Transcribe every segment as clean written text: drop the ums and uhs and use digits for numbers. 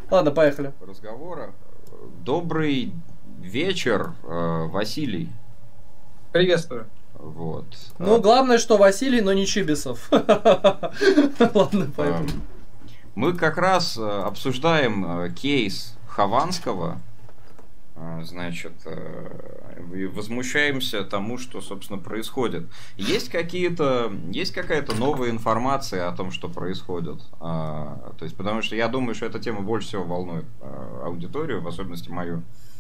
Ладно, поехали. Разговора. Добрый вечер, Василий. Приветствую. Вот. Ну, главное, что Василий, но не Чибисов. Ладно, поэтому. Мы как раз обсуждаем кейс Хованского. Значит, и возмущаемся тому, что, собственно, происходит. Есть какая-то новая информация о том, что происходит. То есть, потому что я думаю, что эта тема больше всего волнует аудиторию, в особенности мою.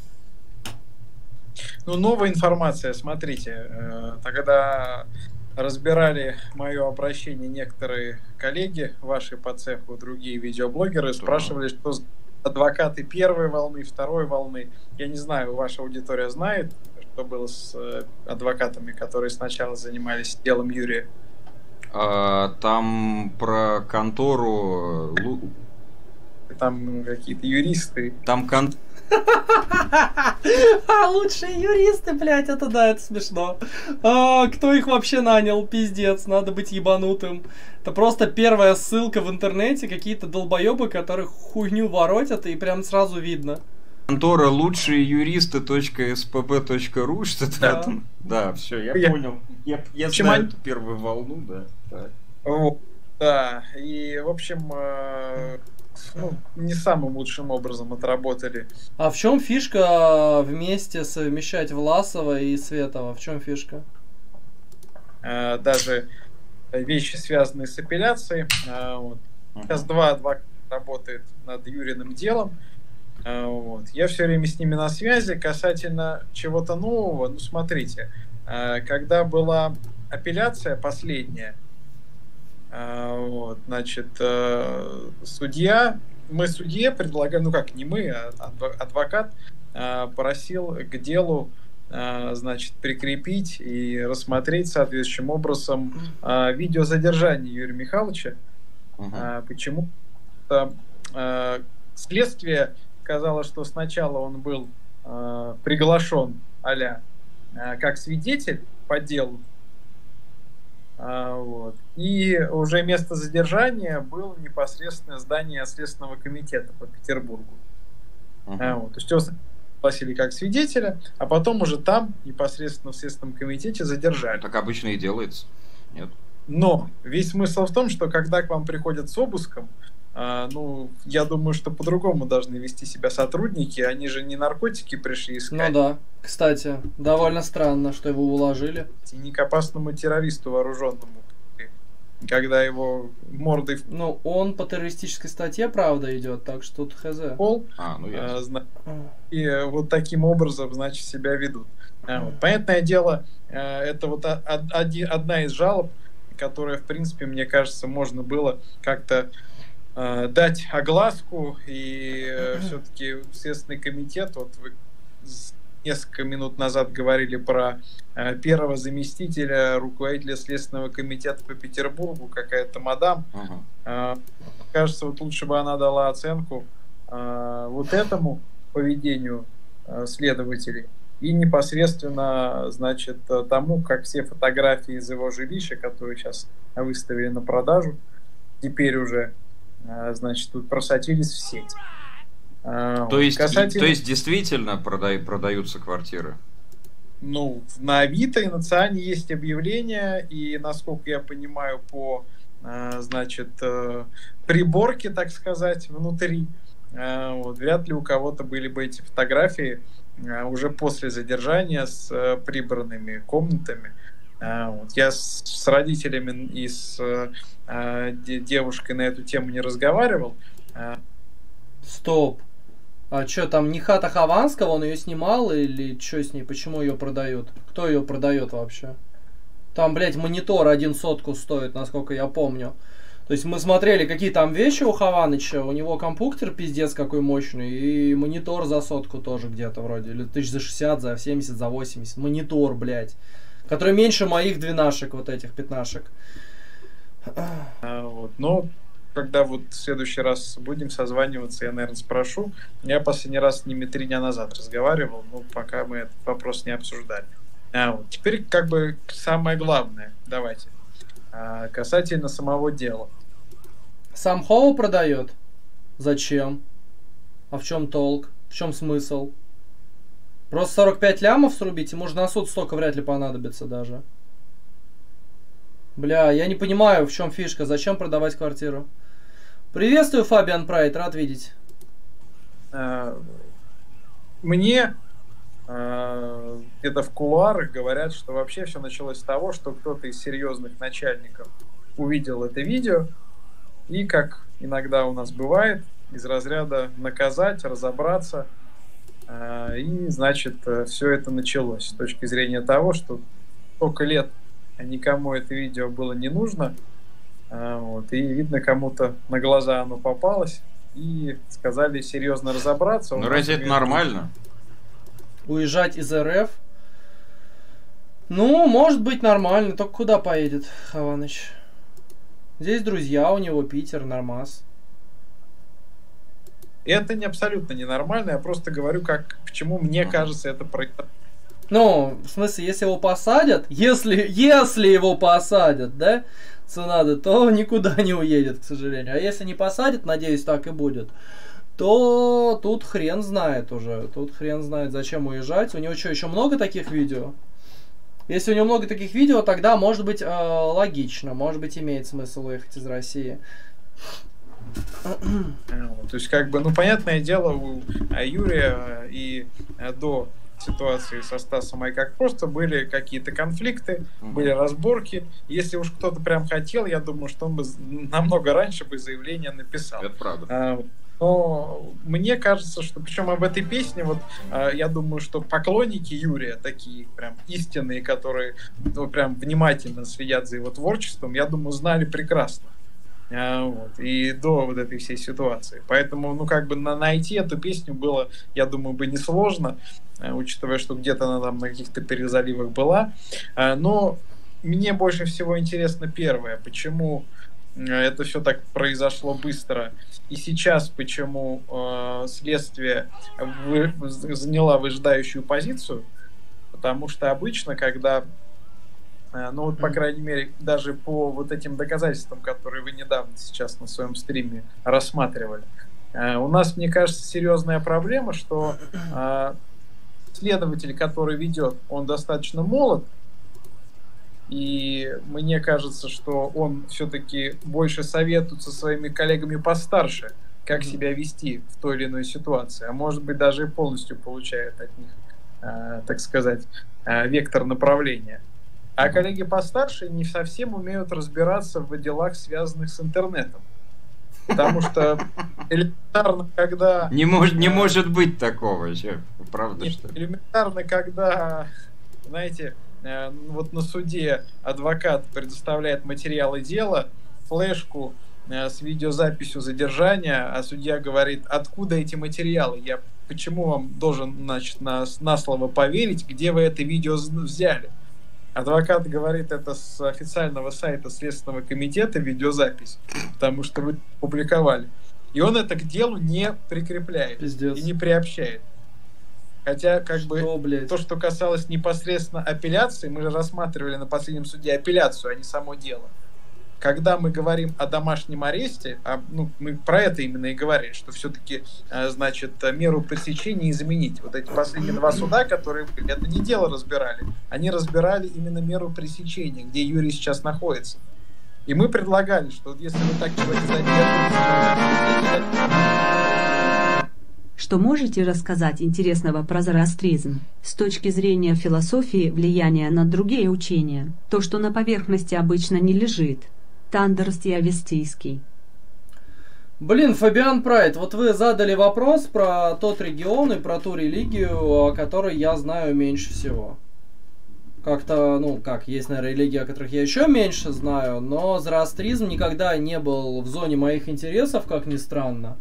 Ну, новая информация, смотрите, тогда разбирали мое обращение некоторые коллеги ваши по цеху, другие видеоблогеры, спрашивали, что адвокаты первой волны, второй волны. Я не знаю, ваша аудитория знает, что было с адвокатами, которые сначала занимались делом Юрия? Там про контору... Там какие-то юристы. Там лучшие юристы, блядь, это да, это смешно. Кто их вообще нанял? Пиздец, надо быть ебанутым. Это просто первая ссылка в интернете, какие-то долбоебы, которых хуйню воротят, и прям сразу видно. Контора лучшие юристы.спб.ру, что-то да. там. Да, все, я понял. Я знаю эту первую волну, да. Так. Вот, да, и, в общем, не самым лучшим образом отработали. А в чем фишка вместе совмещать Власова и Светова? В чем фишка? Даже вещи, связанные с апелляцией. Вот. Сейчас два адвоката работают над Юриным делом. Вот. Я все время с ними на связи. Касательно чего-то нового, ну смотрите, когда была апелляция последняя, вот, значит, мы судье предлагали, ну как, не мы, а адвокат просил к делу, значит, прикрепить и рассмотреть соответствующим образом видеозадержание Юрия Михайловича. Почему? Следствие сказало, что сначала он был приглашен как свидетель по делу, вот. И уже место задержания было непосредственно здание Следственного комитета по Петербургу. Вот. То есть его пригласили как свидетеля, а потом уже там непосредственно в Следственном комитете задержали. Так обычно и делается. Нет. Но весь смысл в том, что когда к вам приходят с обыском, ну, я думаю, что по-другому должны вести себя сотрудники. Они же не наркотики пришли искать. Ну да. Кстати, довольно странно, что его уложили. И не к опасному террористу вооруженному, когда его мордой... Ну, он по террористической статье, правда, идет, так что тут хз. И вот таким образом, значит, себя ведут. Вот. Понятное дело, это вот одна из жалоб, которая, в принципе, мне кажется, можно было как-то дать огласку, и все-таки Следственный комитет, вот вы несколько минут назад говорили про первого заместителя руководителя Следственного комитета по Петербургу, какая-то мадам. Кажется, вот лучше бы она дала оценку вот этому поведению следователей и непосредственно, значит, тому, как все фотографии из его жилища, которые сейчас выставили на продажу, теперь уже, значит, тут просочились в сеть. То есть действительно продаются квартиры? Ну, на Авито и на Циане есть объявления, и, насколько я понимаю, по, значит, приборке, так сказать, внутри, вот, вряд ли у кого-то были бы эти фотографии уже после задержания с прибранными комнатами. Вот. Я с родителями и с девушкой на эту тему не разговаривал. Стоп. А что, там не хата Хованского, он ее снимал или что с ней, почему ее продают? Кто ее продает вообще? Там, блядь, монитор 1 стоит, насколько я помню. То есть мы смотрели, какие там вещи у Хованыча, у него компьютер пиздец какой мощный, и монитор за 100 тоже где-то вроде, или 1060, за 70, за 80. Монитор, блядь, который меньше моих двенашек, вот этих пятнашек. Вот, но... Когда вот в следующий раз будем созваниваться, я, наверное, спрошу. Я последний раз с ними 3 дня назад разговаривал, но пока мы этот вопрос не обсуждали. Вот. Теперь как бы самое главное. Давайте. Касательно самого дела. Сам Хоу продает? Зачем? А в чем толк? В чем смысл? Просто 45 лямов срубить, и может на суд столько вряд ли понадобится даже. Бля, я не понимаю, в чем фишка, зачем продавать квартиру. Приветствую, Фабиан Прайд, рад видеть. Мне где-то в кулуарах говорят, что вообще все началось с того, что кто-то из серьезных начальников увидел это видео и, как иногда у нас бывает, из разряда наказать, разобраться. И, значит, все это началось с точки зрения того, что столько лет никому это видео было не нужно. Вот, и, видно, кому-то на глаза оно попалось. И сказали серьезно разобраться. Ну, разве это нормально? Уезжать из РФ? Ну, может быть нормально. Только куда поедет Хованыч? Здесь друзья у него, Питер, нормас. Это не абсолютно ненормально. Я просто говорю, почему мне кажется это происходит. Ну, в смысле, если его посадят, если его посадят, да, Цунада, то никуда не уедет, к сожалению. А если не посадят, надеюсь, так и будет, то тут хрен знает уже. Тут хрен знает, зачем уезжать. У него что, еще много таких видео? Если у него много таких видео, тогда, может быть, логично. Может быть, имеет смысл уехать из России. То есть, как бы, ну, понятное дело, у Юрия и до ситуации со Стасом Айкак просто были какие-то конфликты, были разборки. Если уж кто-то прям хотел, я думаю, что он бы намного раньше бы заявление написал. Это правда. Но мне кажется, что, причем об этой песне, вот, я думаю, что поклонники Юрия, такие прям истинные, которые ну, прям внимательно следят за его творчеством, я думаю, знали прекрасно. Вот, и до вот этой всей ситуации. Поэтому, ну, как бы найти эту песню было, я думаю, бы несложно, учитывая, что где-то она там на каких-то перезаливах была. Но мне больше всего интересно первое, почему это все так произошло быстро. И сейчас почему следствие заняло выжидающую позицию. Потому что обычно, когда ну вот, по крайней мере, даже по вот этим доказательствам, которые вы недавно сейчас на своем стриме рассматривали, у нас, мне кажется, серьезная проблема, что следователь, который ведет, он достаточно молод, и мне кажется, что он все-таки больше советует со своими коллегами постарше, как себя вести в той или иной ситуации, а может быть даже и полностью получает от них, так сказать, вектор направления. А коллеги постарше не совсем умеют разбираться в делах, связанных с интернетом. Потому что элементарно, когда... Не может быть такого, правда, что ли? Элементарно, когда, знаете, вот на суде адвокат предоставляет материалы дела, флешку с видеозаписью задержания, а судья говорит, откуда эти материалы? Почему вам должен, значит, на слово поверить, где вы это видео взяли? Адвокат говорит, это с официального сайта Следственного комитета видеозапись, потому что вы публиковали. И он это к делу не прикрепляет. Пиздец. И не приобщает. Хотя, как бы, то, что касалось непосредственно апелляции, мы же рассматривали на последнем суде апелляцию, а не само дело. Когда мы говорим о домашнем аресте, ну, мы про это именно и говорили, что все-таки, значит, меру пресечения изменить. Вот эти последние два суда, которые были, это не дело разбирали. Они разбирали именно меру пресечения, где Юрий сейчас находится. И мы предлагали, что вот если вы так чего-то задерживаете... Что можете рассказать интересного про зороастризм с точки зрения философии влияния на другие учения? То, что на поверхности обычно не лежит. Тандерс и Авестийский. Блин, Фабиан Прайд, вот вы задали вопрос про тот регион и про ту религию, о которой я знаю меньше всего. Как-то, ну, есть, наверное, религии, о которых я еще меньше знаю, но зороастризм никогда не был в зоне моих интересов, как ни странно.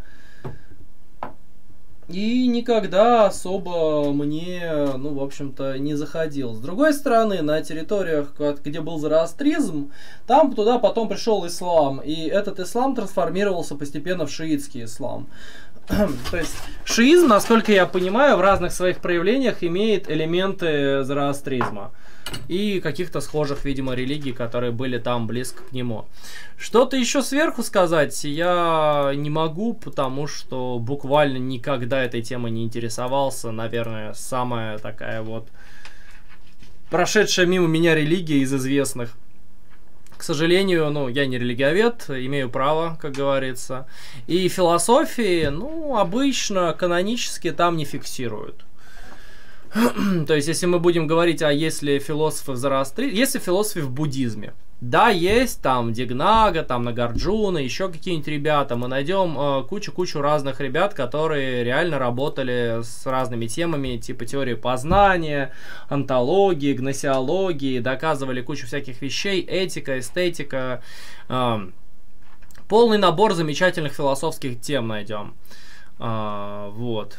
И никогда особо мне, ну, в общем-то, не заходил. С другой стороны, на территориях, где был зороастризм, там туда потом пришел ислам. И этот ислам трансформировался постепенно в шиитский ислам. То есть шиизм, насколько я понимаю, в разных своих проявлениях имеет элементы зороастризма и каких-то схожих, видимо, религий, которые были там близко к нему. Что-то еще сверху сказать я не могу, потому что буквально никогда этой темой не интересовался. Наверное, самая такая вот прошедшая мимо меня религия из известных. К сожалению, ну, я не религиовед, имею право, как говорится. И философии, ну, обычно канонически там не фиксируют. То есть, если мы будем говорить, а если философы в зороастризме, если философы в буддизме, да, есть там Дигнага, там Нагарджуна, еще какие-нибудь ребята, мы найдем кучу-кучу разных ребят, которые реально работали с разными темами, типа теории познания, онтологии, гносеологии, доказывали кучу всяких вещей, этика, эстетика, полный набор замечательных философских тем найдем. Вот.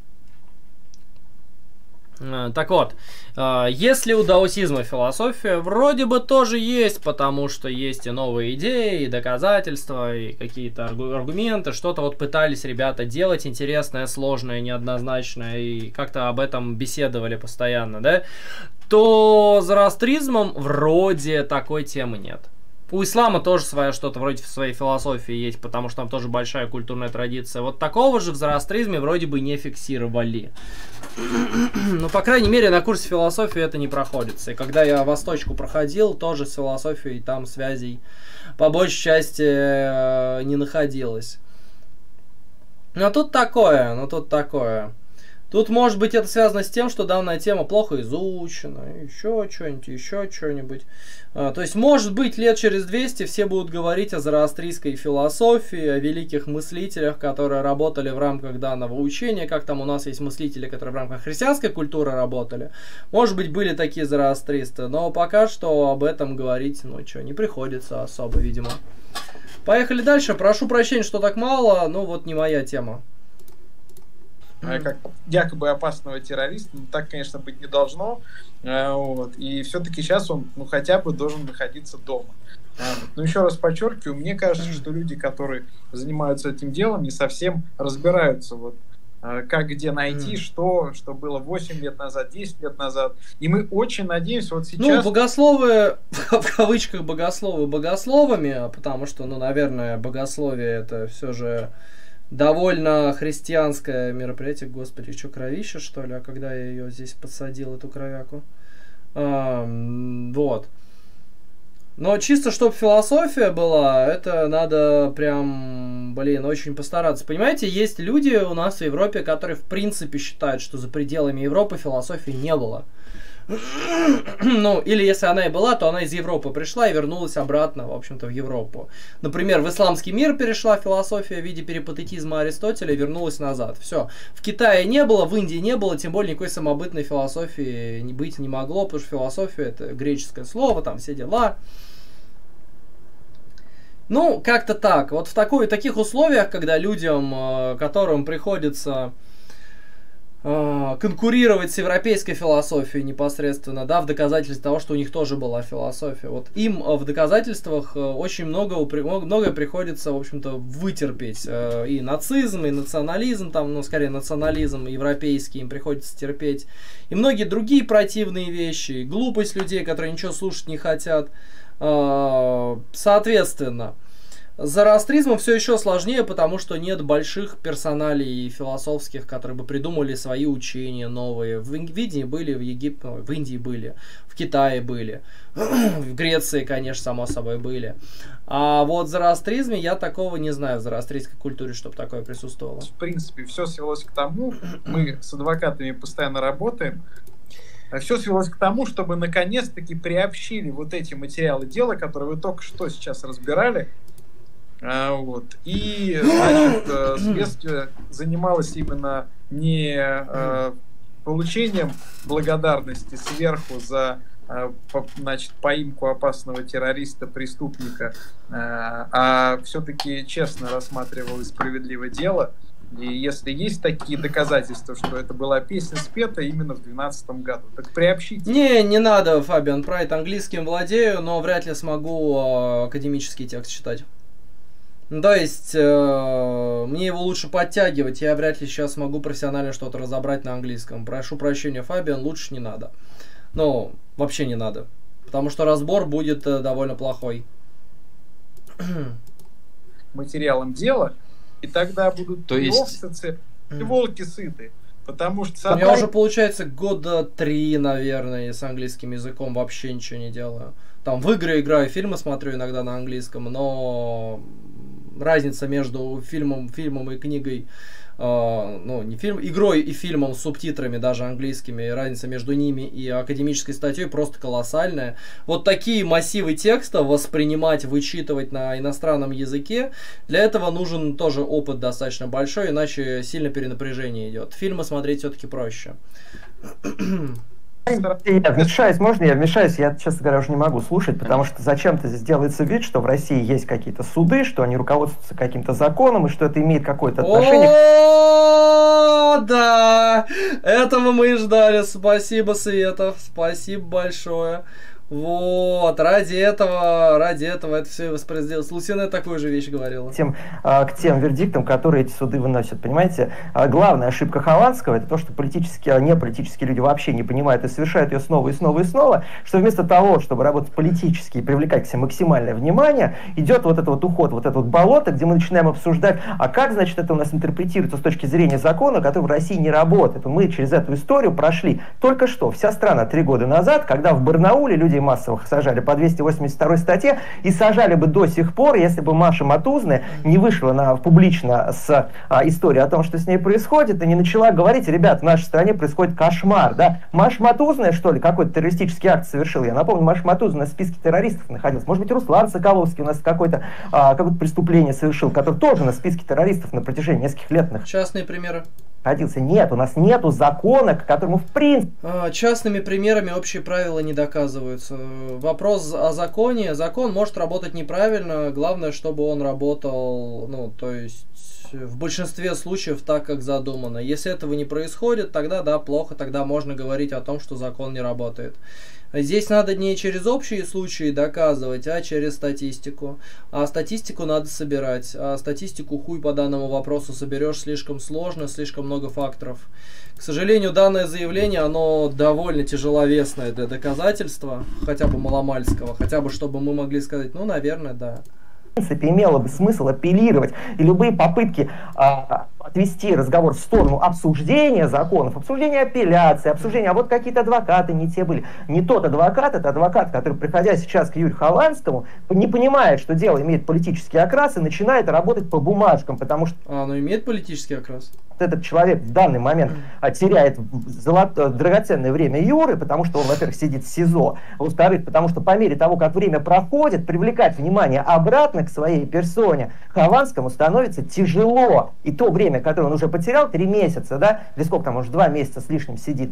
Так вот, если у даосизма философия вроде бы тоже есть, потому что есть и новые идеи, и доказательства, и какие-то аргументы, что-то вот пытались ребята делать интересное, сложное, неоднозначное, и как-то об этом беседовали постоянно, да, то зороастризмом вроде такой темы нет. У ислама тоже свое что-то вроде в своей философии есть, потому что там тоже большая культурная традиция. Вот такого же в зороастризме вроде бы не фиксировали. Ну, по крайней мере, на курсе философии это не проходится. И когда я восточку проходил, тоже с философией там связей по большей части не находилось. Но тут такое. Тут, может быть, это связано с тем, что данная тема плохо изучена, еще что-нибудь. То есть, может быть, лет через 200 все будут говорить о зороастрийской философии, о великих мыслителях, которые работали в рамках данного учения, как там у нас есть мыслители, которые в рамках христианской культуры работали. Может быть, были такие зороастристы, но пока что об этом говорить, не приходится особо, видимо. Поехали дальше. Прошу прощения, что так мало, вот не моя тема. Как якобы опасного террориста, так, конечно, быть не должно. И все-таки сейчас он хотя бы должен находиться дома. Но еще раз подчеркиваю, мне кажется, что люди, которые занимаются этим делом, не совсем разбираются, как где найти, что было 8 лет назад, 10 лет назад. И мы очень надеемся вот сейчас... богословы, в кавычках богословы богословами, потому что, наверное, богословие это все же... довольно христианское мероприятие. Господи, что, кровища, что ли? А когда я ее здесь подсадил, эту кровяку? Вот. Но чисто, чтобы философия была, это надо прям, очень постараться. Понимаете, есть люди у нас в Европе, которые в принципе считают, что за пределами Европы философии не было. Или если она и была, то она из Европы пришла и вернулась обратно, в общем-то, в Европу. Например, в исламский мир перешла философия в виде перипатетизма Аристотеля и вернулась назад. Все. В Китае не было, в Индии не было, тем более никакой самобытной философии быть не могло, потому что философия это греческое слово, там все дела. Как-то так. Вот в таких условиях, когда людям, которым приходится... конкурировать с европейской философией непосредственно, в доказательстве того, что у них тоже была философия. Вот им в доказательствах очень многое приходится, в общем-то, вытерпеть. И нацизм, и национализм, скорее национализм европейский им приходится терпеть. И многие другие противные вещи, и глупость людей, которые ничего слушать не хотят. Соответственно, с зороастризмом все еще сложнее, потому что нет больших персоналей философских, которые бы придумали свои учения новые. В Индии были, в Индии были, в Китае были, в Греции, конечно, само собой были. А вот в зороастризме я такого не знаю, в зороастрийской культуре, чтобы такое присутствовало. В принципе, все свелось к тому, мы с адвокатами постоянно работаем, все свелось к тому, чтобы наконец-таки приобщили вот эти материалы дела, которые вы только что сейчас разбирали. И, значит, следствие занималось именно не получением благодарности сверху за, значит, поимку опасного террориста, преступника, а все-таки честно рассматривало справедливое дело. И если есть такие доказательства, что это была песня спета именно в 2012 году, так приобщите. Не надо, Фабиан, про это английским владею, но вряд ли смогу академический текст читать. Ну, то есть, мне его лучше подтягивать, я вряд ли сейчас смогу профессионально что-то разобрать на английском. Прошу прощения, Фабиан, лучше не надо. Ну, вообще не надо. Потому что разбор будет довольно плохой. Материалом дела, и тогда будут То и есть... овцы, и волки сыты. Потому что... У меня уже получается года 3, наверное, с английским языком вообще ничего не делаю. Там в игры играю, фильмы смотрю иногда на английском, но разница между фильмом и книгой, ну, не фильм, игрой и фильмом с субтитрами, даже английскими, разница между ними и академической статьей просто колоссальная. Вот такие массивы текста воспринимать, вычитывать на иностранном языке, для этого нужен тоже опыт достаточно большой, иначе сильно перенапряжение идет. Фильмы смотреть все-таки проще. Я вмешаюсь, можно я вмешаюсь? Я, честно говоря, уже не могу слушать, потому что зачем-то здесь делается вид, что в России есть какие-то суды, что они руководствуются каким-то законом, и что это имеет какое-то отношение... О, да! Этого мы и ждали. Спасибо, Светов. Спасибо большое. Вот, ради этого это все воспроизводилось. Лусина такую же вещь говорила. К тем вердиктам, которые эти суды выносят. Понимаете, главная ошибка Хованского — это то, что неполитические люди вообще не понимают и совершают ее снова и снова и снова, что вместо того, чтобы работать политически и привлекать к себе максимальное внимание, идет вот этот вот уход, вот это вот болото, где мы начинаем обсуждать, а как, значит, это у нас интерпретируется с точки зрения закона, который в России не работает. Мы через эту историю прошли только что. Вся страна 3 года назад, когда в Барнауле люди массовых сажали по 282 статье и сажали бы до сих пор, если бы Маша Матузная не вышла публично с историей о том, что с ней происходит, и не начала говорить: ребят, в нашей стране происходит кошмар. Да? Маша Матузная, что ли, какой-то террористический акт совершил? Я напомню, Маша Матузная в списке террористов находилась. Может быть, Руслан Соколовский у нас какое-то преступление совершил, который тоже на списке террористов на протяжении нескольких лет находился. Частные примеры. Нет, у нас нету закона, к которому в принципе... Частными примерами общие правила не доказываются. Вопрос о законе. Закон может работать неправильно. Главное, чтобы он работал, то есть в большинстве случаев так, как задумано. Если этого не происходит, тогда да, плохо, тогда можно говорить о том, что закон не работает. Здесь надо не через общие случаи доказывать, а через статистику. А статистику надо собирать. А статистику хуй по данному вопросу соберешь слишком сложно, слишком много факторов. К сожалению, данное заявление, оно довольно тяжеловесное для доказательства, хотя бы маломальского, хотя бы чтобы мы могли сказать, наверное, да. В принципе, имело бы смысл апеллировать, и любые попытки отвести разговор в сторону обсуждения законов, обсуждения апелляции, обсуждения, а вот какие-то адвокаты не те были. Не тот адвокат, это адвокат, который, приходя сейчас к Юрию Хованскому, не понимает, что дело имеет политический окрас, и начинает работать по бумажкам, потому что... Оно имеет политический окрас? Этот человек в данный момент теряет драгоценное время Юры, потому что он, во-первых, сидит в СИЗО, во-вторых, потому что по мере того, как время проходит, привлекать внимание обратно к своей персоне Хованскому становится тяжело. И то время, которое он уже потерял, 3 месяца, да, или сколько там, может, 2 месяца с лишним сидит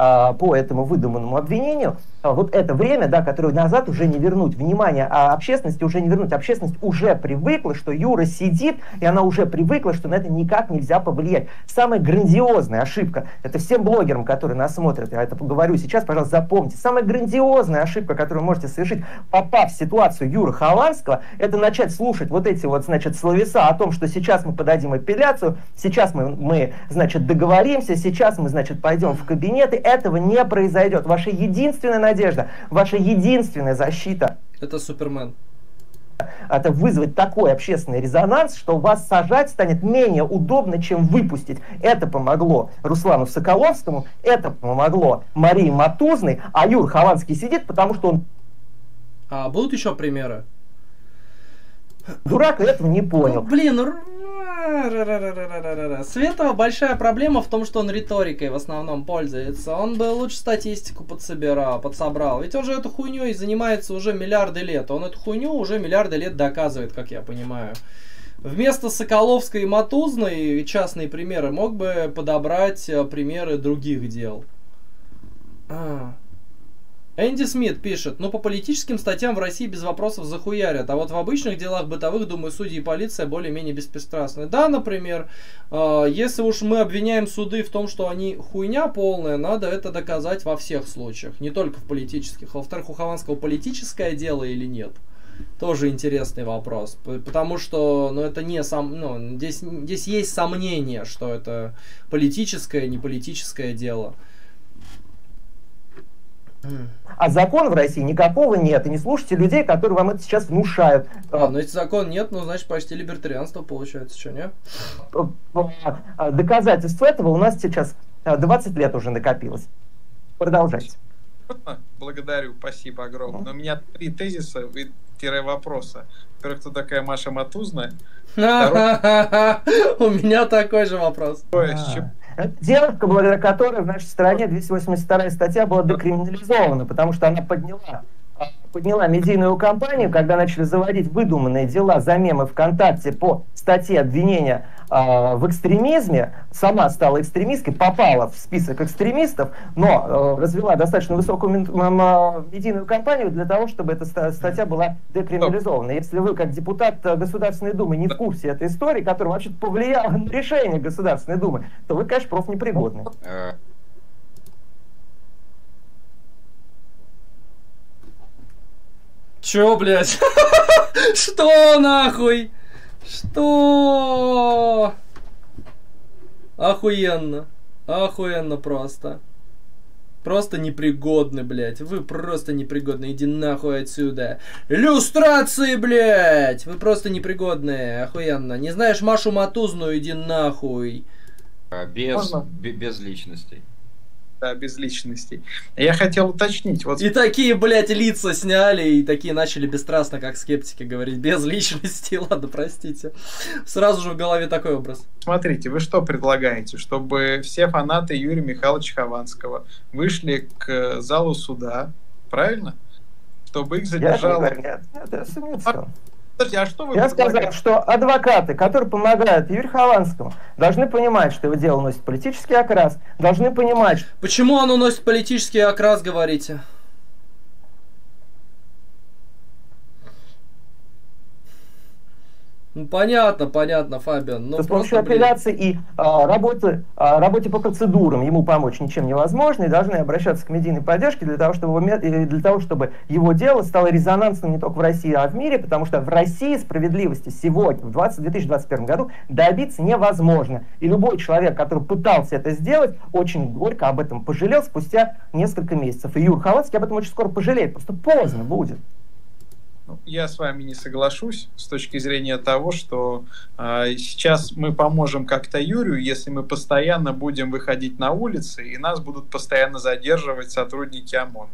по этому выдуманному обвинению, вот это время, да, которое назад уже не вернуть. Внимание общественности уже не вернуть. Общественность уже привыкла, что Юра сидит, и она уже привыкла, что на это никак нельзя повлиять. Самая грандиозная ошибка, это всем блогерам, которые нас смотрят, я это говорю сейчас, пожалуйста, запомните, самая грандиозная ошибка, которую вы можете совершить, попав в ситуацию Юры Хованского, это начать слушать вот эти вот, значит, словеса о том, что сейчас мы подадим апелляцию, сейчас мы, значит, договоримся, сейчас мы, значит, пойдем в кабинеты. Этого не произойдет. Ваша единственная надежда, ваша единственная защита — это Супермен. Это вызвать такой общественный резонанс, что вас сажать станет менее удобно, чем выпустить. Это помогло Руслану Соколовскому, это помогло Марии Матузной, а Юр Хованский сидит, потому что он... А будут еще примеры? Дурак этого не понял. Светова большая проблема в том, что он риторикой в основном пользуется. Он бы лучше статистику подсобрал. Ведь он же эту хуйней занимается уже миллиарды лет. Он эту хуйню уже миллиарды лет доказывает, как я понимаю. Вместо Соколовской и Матузной частные примеры мог бы подобрать примеры других дел. Энди Смит пишет: по политическим статьям в России без вопросов захуярят, а вот в обычных делах бытовых, думаю, судьи и полиция более-менее беспристрастны. Да, например, если уж мы обвиняем суды в том, что они хуйня полная, надо это доказать во всех случаях, не только в политических. А во-вторых, у Хованского политическое дело или нет? Тоже интересный вопрос. Потому что, ну, это не сам, ну, здесь есть сомнение, что это политическое, не политическое дело. А закона в России никакого нет. И не слушайте людей, которые вам это сейчас внушают. Ну если закон нет, ну, значит, почти либертарианство получается, что, нет? Доказательств этого у нас сейчас 20 лет уже накопилось. Продолжайте. Благодарю, спасибо огромное. Но у меня 3 тезиса и вопроса. Во-первых, кто такая Маша Матузна? У меня такой же вопрос. Девушка, благодаря которой в нашей стране 282 статья была декриминализована, потому что она подняла медийную кампанию, когда начали заводить выдуманные дела за мемы ВКонтакте по статье обвинения в экстремизме, сама стала экстремисткой, попала в список экстремистов, но развела достаточно высокую медийную кампанию для того, чтобы эта статья была декриминализована. Если вы, как депутат Государственной Думы, не в курсе этой истории, которая вообще повлияла на решение Государственной Думы, то вы, конечно, профнепригодны. Чё, блядь? Что нахуй? Что? Охуенно. Охуенно просто. Просто непригодны, блядь. Вы просто непригодны. Иди нахуй отсюда. Иллюстрации, блядь! Вы просто непригодные. Охуенно. Не знаешь Машу Матузну? Иди нахуй. Без личностей. Да, без личностей. Я хотел уточнить. Вот... И такие, блядь, лица сняли, и такие начали бесстрастно, как скептики, говорить. Без личности. Ладно, простите. Сразу же в голове такой образ. Смотрите, вы что предлагаете? Чтобы все фанаты Юрия Михайловича Хованского вышли к залу суда, правильно? Чтобы их задержало... Подожди, а что вы Я сказал, что адвокаты, которые помогают Юрию Хованскому, должны понимать, что его дело носит политический окрас, должны понимать... Почему оно носит политический окрас, говорите? Ну, понятно, Фабиан. Но с помощью апелляции и работе по процедурам ему помочь ничем невозможно, и должны обращаться к медийной поддержке для того, чтобы его дело стало резонансным не только в России, а в мире, потому что в России справедливости сегодня, в 2021 году, добиться невозможно. И любой человек, который пытался это сделать, очень горько об этом пожалел спустя несколько месяцев. И Юрий Хованский об этом очень скоро пожалеет, просто поздно будет. Я с вами не соглашусь с точки зрения того, что сейчас мы поможем как-то Юрию, если мы постоянно будем выходить на улицы, и нас будут постоянно задерживать сотрудники ОМОН.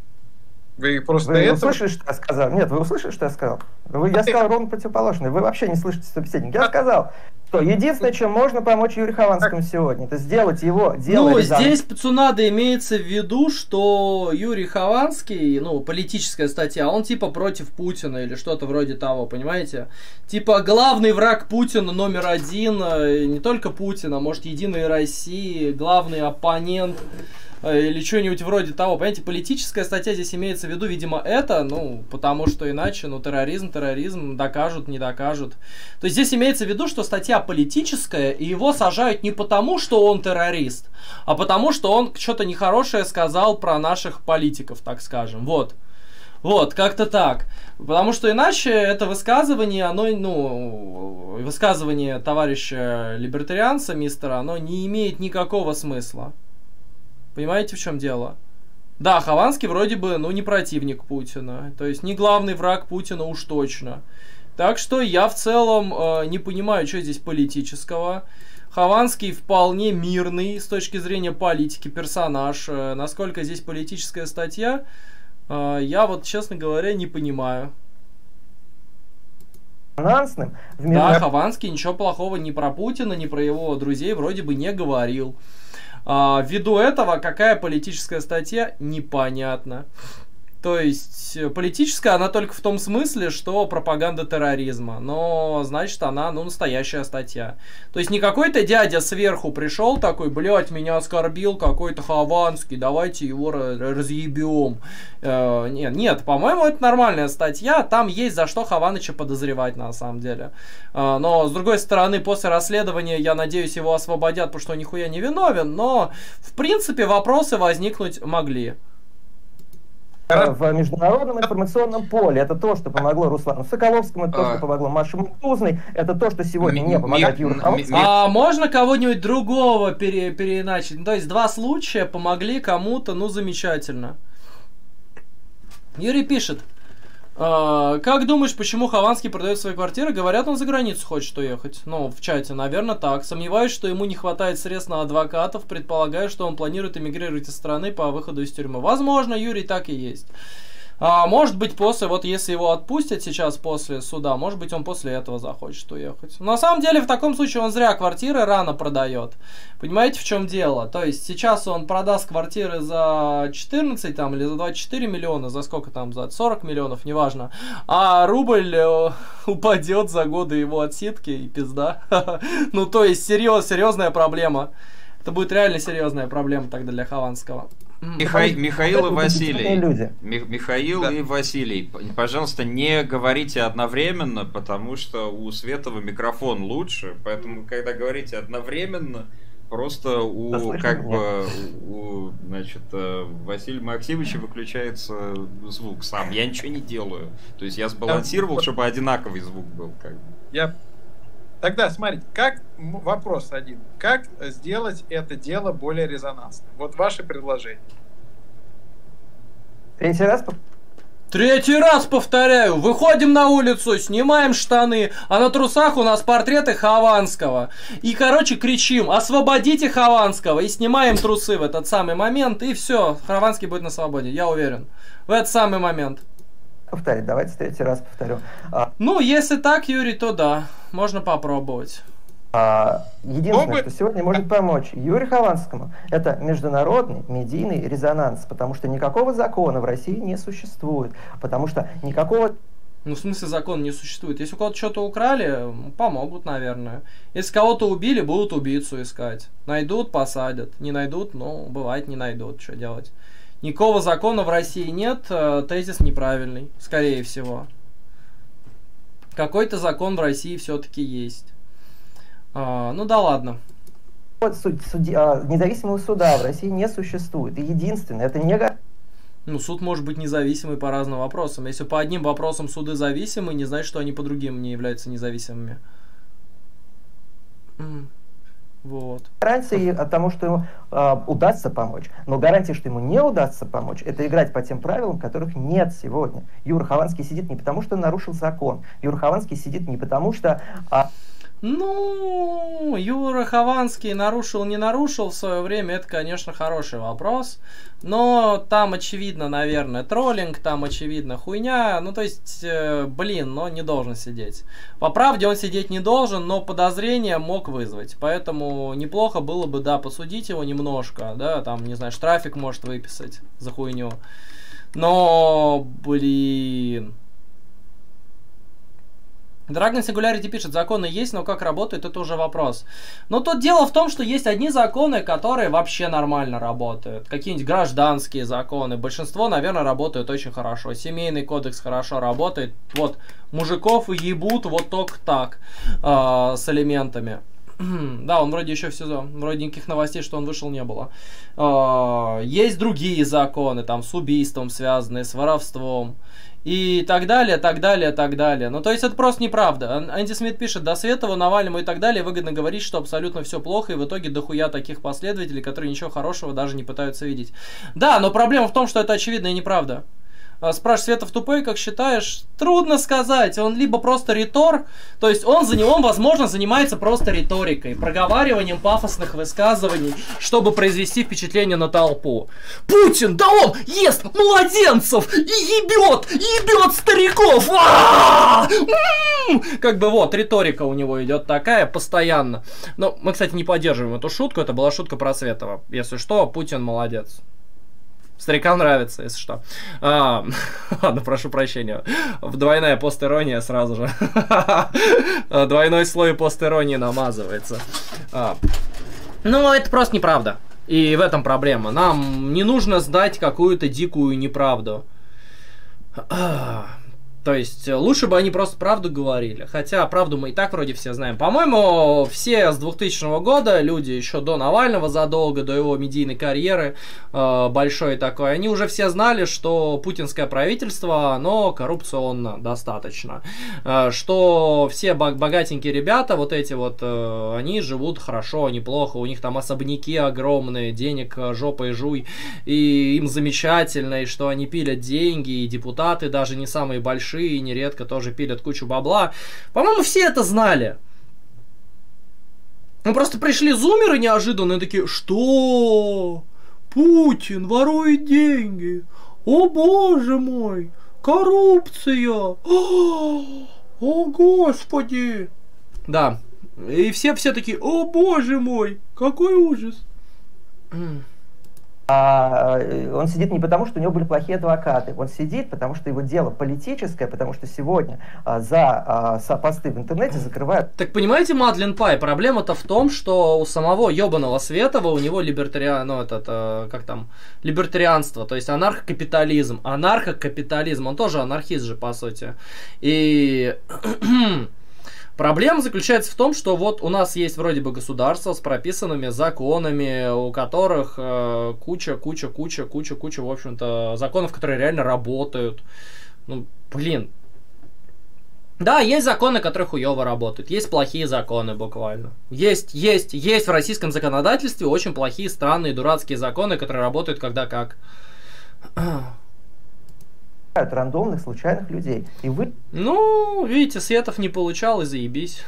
Вы услышали, что я сказал? Нет, вы услышали, что я сказал? Я сказал ровно противоположное. Вы вообще не слышите собеседника. Я сказал, что единственное, чем можно помочь Юрию Хованскому сегодня, это сделать его дело. Ну, здесь, пацанада, имеется в виду, что Юрий Хованский, ну, политическая статья, он типа против Путина или что-то вроде того, понимаете? Типа главный враг Путина номер 1, не только Путина, может, Единой России, главный оппонент или что-нибудь вроде того. Понимаете, политическая статья здесь имеется в виду, видимо, это, ну, потому что иначе, ну, терроризм, докажут, не докажут. То есть здесь имеется в виду, что статья политическая, и его сажают не потому, что он террорист, а потому, что он что-то нехорошее сказал про наших политиков, так скажем. Вот. Вот, как-то так. Потому что иначе это высказывание, оно, ну, высказывание товарища либертарианца, мистера, оно не имеет никакого смысла. Понимаете, в чем дело? Да, Хованский вроде бы, ну, не противник Путина. То есть не главный враг Путина уж точно. Так что я в целом не понимаю, что здесь политического. Хованский вполне мирный с точки зрения политики персонаж. Насколько здесь политическая статья, я вот, честно говоря, не понимаю. Да, Хованский ничего плохого ни про Путина, ни про его друзей вроде бы не говорил. Ввиду этого, какая политическая статья, непонятно. То есть, политическая она только в том смысле, что пропаганда терроризма. Но, значит, она, ну, настоящая статья. То есть, не какой-то дядя сверху пришел такой, блядь, меня оскорбил какой-то Хованский, давайте его разъебем. Нет, по-моему, это нормальная статья. Там есть за что Хованыча подозревать, на самом деле. Но, с другой стороны, после расследования, я надеюсь, его освободят, потому что он нихуя не виновен. Но, в принципе, вопросы возникнуть могли. в международном информационном поле. Это то, что помогло Руслану Соколовскому, это то, что помогло Маше Мутузной, это то, что сегодня не помогает Юрию Хованскому. А можно кого-нибудь другого переиначить? То есть 2 случая помогли кому-то, ну, замечательно. Юрий пишет. Как думаешь, почему Хованский продает свои квартиры? Говорят, он за границу хочет уехать. Ну, в чате, наверное, так. Сомневаюсь, что ему не хватает средств на адвокатов. Предполагаю, что он планирует эмигрировать из страны по выходу из тюрьмы. Возможно, Юрий, так и есть. Может быть, после, вот если его отпустят сейчас после суда, может быть, он после этого захочет уехать. Но на самом деле, в таком случае он зря квартиры рано продает. Понимаете, в чем дело? То есть, сейчас он продаст квартиры за 14 там, или за 24 миллиона, за сколько там, за 40 миллионов, неважно. А рубль упадет за годы его отсидки и пизда. Ну, то есть, серьезная проблема. Это будет реально серьезная проблема тогда для Хованского. Михаил и Василий. Михаил и Василий, пожалуйста, не говорите одновременно, потому что у Светова микрофон лучше, поэтому, когда говорите одновременно, просто значит, Василия Максимовича выключается звук сам. Я ничего не делаю. То есть я сбалансировал, чтобы одинаковый звук был. Тогда, смотрите, вопрос один. Как сделать это дело более резонансным? Вот ваше предложение. Третий раз повторяю. Выходим на улицу, снимаем штаны, а на трусах у нас портреты Хованского. И, короче, кричим: освободите Хованского. И снимаем трусы в этот самый момент, и все, Хованский будет на свободе, я уверен. В этот самый момент. Повторить, давайте 3-й раз повторю. Ну, если так, Юрий, то да, можно попробовать. Единственное, что сегодня может помочь Юрию Хованскому, это международный медийный резонанс, потому что никакого закона в России не существует, потому что никакого... Ну, в смысле, закон не существует. Если у кого-то что-то украли, помогут, наверное. Если кого-то убили, будут убийцу искать. Найдут, посадят. Не найдут, ну, бывает, не найдут, что делать. Никакого закона в России нет, тезис неправильный, скорее всего. Какой-то закон в России все-таки есть. Ну да ладно. Независимого суда в России не существует. И единственное, это не... Ну, суд может быть независимый по разным вопросам. Если по одним вопросам суды зависимы, не значит, что они по другим не являются независимыми. Вот. Гарантии от того, что ему удастся помочь. Но гарантия, что ему не удастся помочь, это играть по тем правилам, которых нет сегодня. Юра Хованский сидит не потому, что нарушил закон. Юра Хованский сидит не потому, что... Ну, Юра Хованский нарушил, не нарушил в свое время, это, конечно, хороший вопрос. Но там, очевидно, наверное, троллинг, там, очевидно, хуйня. Ну, то есть, но не должен сидеть. По правде он сидеть не должен, но подозрение мог вызвать. Поэтому неплохо было бы, да, посудить его немножко, да, там, не знаю, штрафик может выписать за хуйню. Но, Dragon Singularity пишет: законы есть, но как работают, это уже вопрос. Но тут дело в том, что есть одни законы, которые вообще нормально работают. Какие-нибудь гражданские законы. Большинство, наверное, работают очень хорошо. Семейный кодекс хорошо работает. Вот, мужиков ебут вот только так, с алиментами. Да, он вроде еще в СИЗО. Вроде никаких новостей, что он вышел, не было. Есть другие законы, там, с убийством связанные, с воровством. И так далее, так далее, так далее. Ну, то есть, это просто неправда. Антисмит пишет: до Светова, Навальному и так далее выгодно говорить, что абсолютно все плохо, и в итоге дохуя таких последователей, которые ничего хорошего даже не пытаются видеть. Да, но проблема в том, что это очевидно и неправда. Спрашиваешь: Светов тупой, как считаешь? Трудно сказать. Он либо просто ритор, то есть он, возможно, занимается просто риторикой, проговариванием пафосных высказываний, чтобы произвести впечатление на толпу. Путин, да он ест младенцев и ебет стариков. Как бы вот, риторика у него идет такая постоянно. Но мы, кстати, не поддерживаем эту шутку, это была шутка про Светова. Если что, Путин молодец. Старикам нравится, если что. Ладно, прошу прощения. Двойная постирония сразу же. Двойной слой постиронии намазывается. Но это просто неправда. И в этом проблема. Нам не нужно сдать какую-то дикую неправду. То есть лучше бы они просто правду говорили. Хотя правду мы и так вроде все знаем. По-моему, все с 2000 года, люди еще до Навального, задолго до его медийной карьеры, большой такой, они уже все знали, что путинское правительство, оно коррупционно достаточно. Что все богатенькие ребята, вот эти вот, они живут хорошо, неплохо. У них там особняки огромные, денег жопой жуй. И им замечательно, и что они пилят деньги, и депутаты даже не самые большие, и нередко тоже пилят кучу бабла. По-моему, все это знали. Ну, просто пришли зумеры неожиданно и такие: что? Путин ворует деньги. О, боже мой. Коррупция. О, господи. Да. И все такие: о, боже мой. Какой ужас. Он сидит не потому, что у него были плохие адвокаты. Он сидит, потому что его дело политическое, потому что сегодня за посты в интернете закрывают. Так понимаете, Мадлен Пай, проблема-то в том, что у самого ебаного Светова, у него либертарианство, то есть анархокапитализм. Анархокапитализм, он тоже анархист же, по сути. И... Проблема заключается в том, что вот у нас есть вроде бы государство с прописанными законами, у которых куча, в общем-то, законов, которые реально работают. Ну, блин. Да, есть законы, которые хуёво работают, есть плохие законы буквально. Есть в российском законодательстве очень плохие, странные, дурацкие законы, которые работают когда как. Рандомных, случайных людей. И вы... Ну, видите, Светов не получал, и заебись.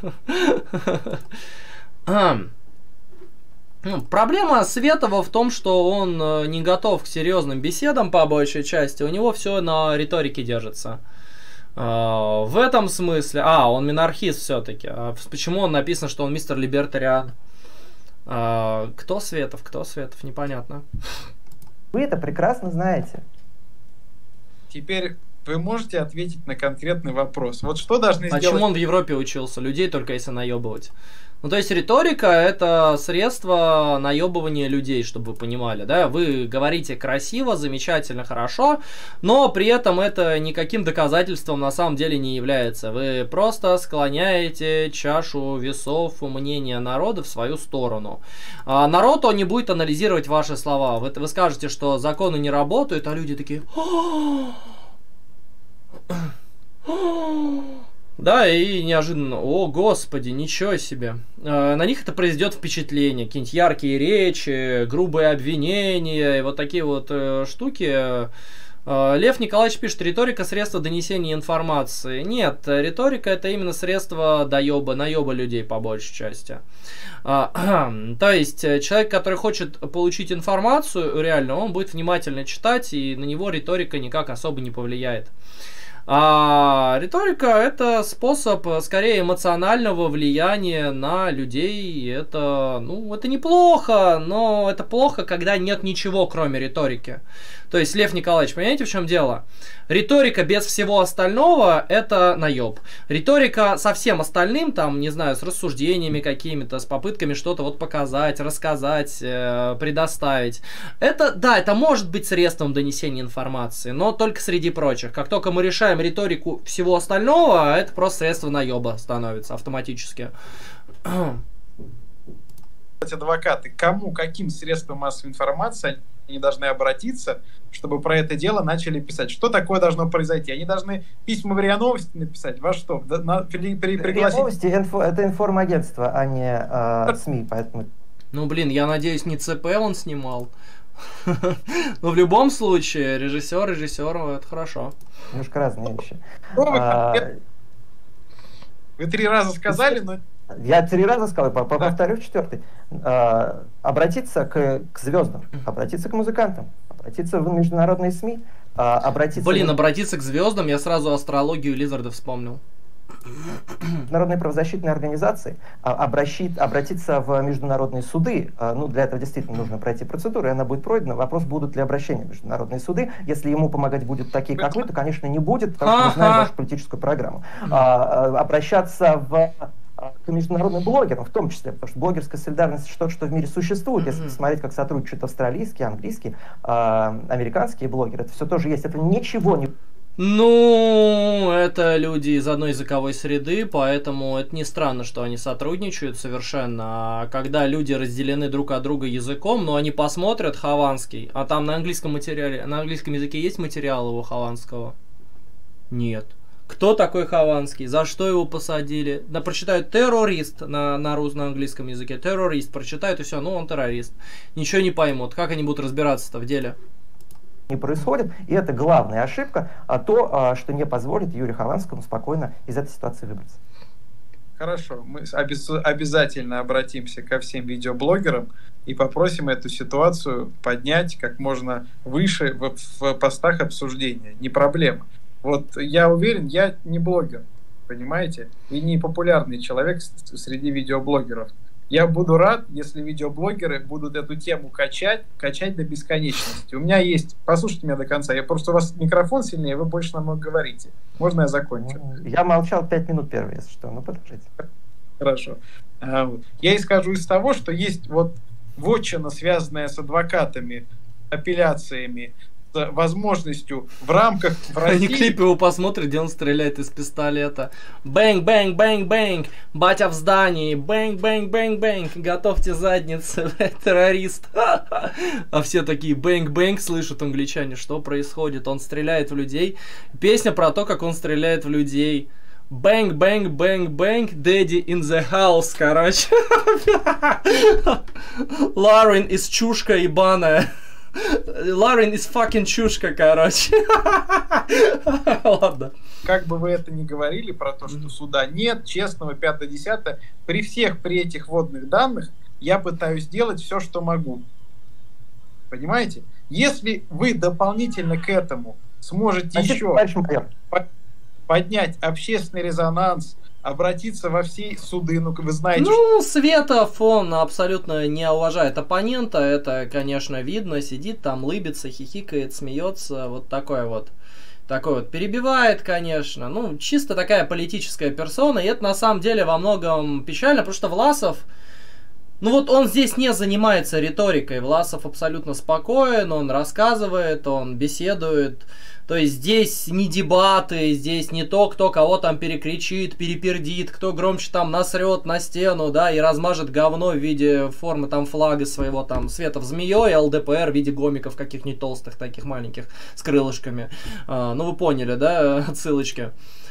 Проблема Светова в том, что он не готов к серьезным беседам по большей части. У него все на риторике держится. В этом смысле... он минархист все-таки. Почему он написано, что он мистер Либертариан? Кто Светов? Непонятно. Вы это прекрасно знаете. Теперь вы можете ответить на конкретный вопрос. Вот что должны сделать... Почему он в Европе учился? Людей только если наебывать. Ну, то есть риторика — это средство наебывания людей, чтобы вы понимали, да? Вы говорите красиво, замечательно, хорошо, но при этом это никаким доказательством на самом деле не является. Вы просто склоняете чашу весов мнения народа в свою сторону. Народ, он не будет анализировать ваши слова. Вы скажете, что законы не работают, а люди такие... Да, и неожиданно, о господи, ничего себе. На них это произведет впечатление, какие-нибудь яркие речи, грубые обвинения и вот такие вот штуки. Лев Николаевич пишет: риторика — средство донесения информации. Нет, риторика — это именно средство наеба людей по большей части. То есть человек, который хочет получить информацию, реально, он будет внимательно читать, и на него риторика никак особо не повлияет. А риторика — это способ скорее эмоционального влияния на людей. Это неплохо, но это плохо, когда нет ничего, кроме риторики. То есть, Лев Николаевич, понимаете, в чем дело? Риторика без всего остального — это наеб. Риторика со всем остальным, там, не знаю, с рассуждениями какими-то, с попытками что-то вот показать, рассказать, предоставить. Это может быть средством донесения информации, но только среди прочих. Как только мы решаем риторику всего остального, это просто средство наеба становится автоматически. Адвокаты, каким средством массовой информации они должны обратиться, чтобы про это дело начали писать? Что такое должно произойти? Они должны письма в РИА Новости написать? Во что? РИА Новости — это информагентство, а не СМИ, поэтому... Ну, блин, я надеюсь, не ЦП он снимал. Но в любом случае, режиссер, это хорошо. Немножко разные вещи. Вы 3 раза сказали, но... Я 3 раза сказал, повторю в 4-й. Обратиться к звездам, обратиться к музыкантам, обратиться в международные СМИ, обратиться... Обратиться к звездам, я сразу астрологию Лизарда вспомнил. Международные правозащитные организации, обратиться в международные суды. Для этого действительно нужно пройти процедуру, и она будет пройдена. Вопрос, будут ли обращения в международные суды. Если ему помогать будут такие, как вы, то, конечно, не будет, потому что мы знаем вашу политическую программу. Обращаться к международным блогерам, в том числе, потому что блогерская солидарность — что-то, что в мире существует. Если посмотреть, как сотрудничают австралийские, английские, американские блогеры, это все тоже есть. Это ничего не Ну, это люди из одной языковой среды, поэтому это не странно, что они сотрудничают совершенно. А когда люди разделены друг от друга языком, ну, они посмотрят хованский, а там на английском материале, на английском языке есть материал его хованского? Нет. Кто такой хованский? За что его посадили? Да, прочитают террорист на английском языке. Террорист прочитают и все, ну он террорист. Ничего не поймут. Как они будут разбираться-то в деле? Не происходит, и это главная ошибка, что не позволит Юрию Хованскому спокойно из этой ситуации выбраться. Хорошо, мы обязательно обратимся ко всем видеоблогерам и попросим эту ситуацию поднять как можно выше в постах обсуждения. Не проблема. Вот я уверен, я не блогер, понимаете, и не популярный человек среди видеоблогеров. Я буду рад, если видеоблогеры будут эту тему качать до бесконечности. У меня есть... Послушайте меня до конца. Я просто у вас микрофон сильнее, вы больше намного говорите. Можно я закончу? Я молчал 5 минут первый, если что. Ну, подождите. Хорошо. Я исхожу из того, что есть вот вотчина, связанная с адвокатами, апелляциями, с возможностью в рамках в России... Они клип его посмотрят, где он стреляет из пистолета. Бэнг, бэнг, бэнг, бэнг. Батя в здании. Бэнг, бэнг, бэнг, бэнг. Готовьте задницы, террорист. А все такие бэнг, бэнг слышат англичане. Что происходит? Он стреляет в людей. Песня про то, как он стреляет в людей. Бэнг, бэнг, бэнг, бэнг. Daddy in the house, короче. Ларин из чушка ебаная. Ларин из fucking чушка, короче. Ладно. Как бы вы это ни говорили про то, что суда нет, честного, 5-10, при этих вводных данных я пытаюсь делать все, что могу. Понимаете? Если вы дополнительно к этому сможете еще поднять общественный резонанс, обратиться во все суды, ну вы знаете... Ну, Светов, он абсолютно не уважает оппонента, это, конечно, видно, сидит там, лыбится, хихикает, смеется, вот такой вот перебивает, конечно, ну, чисто такая политическая персона, и это на самом деле во многом печально, потому что Власов, ну вот он здесь не занимается риторикой, Власов абсолютно спокоен, он рассказывает, он беседует. То есть здесь не дебаты, здесь не то, кто кого там перекричит, перепердит, кто громче там насрет на стену, да, и размажет говно в виде формы там флага своего там Светов змеей, а ЛДПР в виде гомиков каких-нибудь толстых, таких маленьких, с крылышками. Ну вы поняли, да, отсылочки.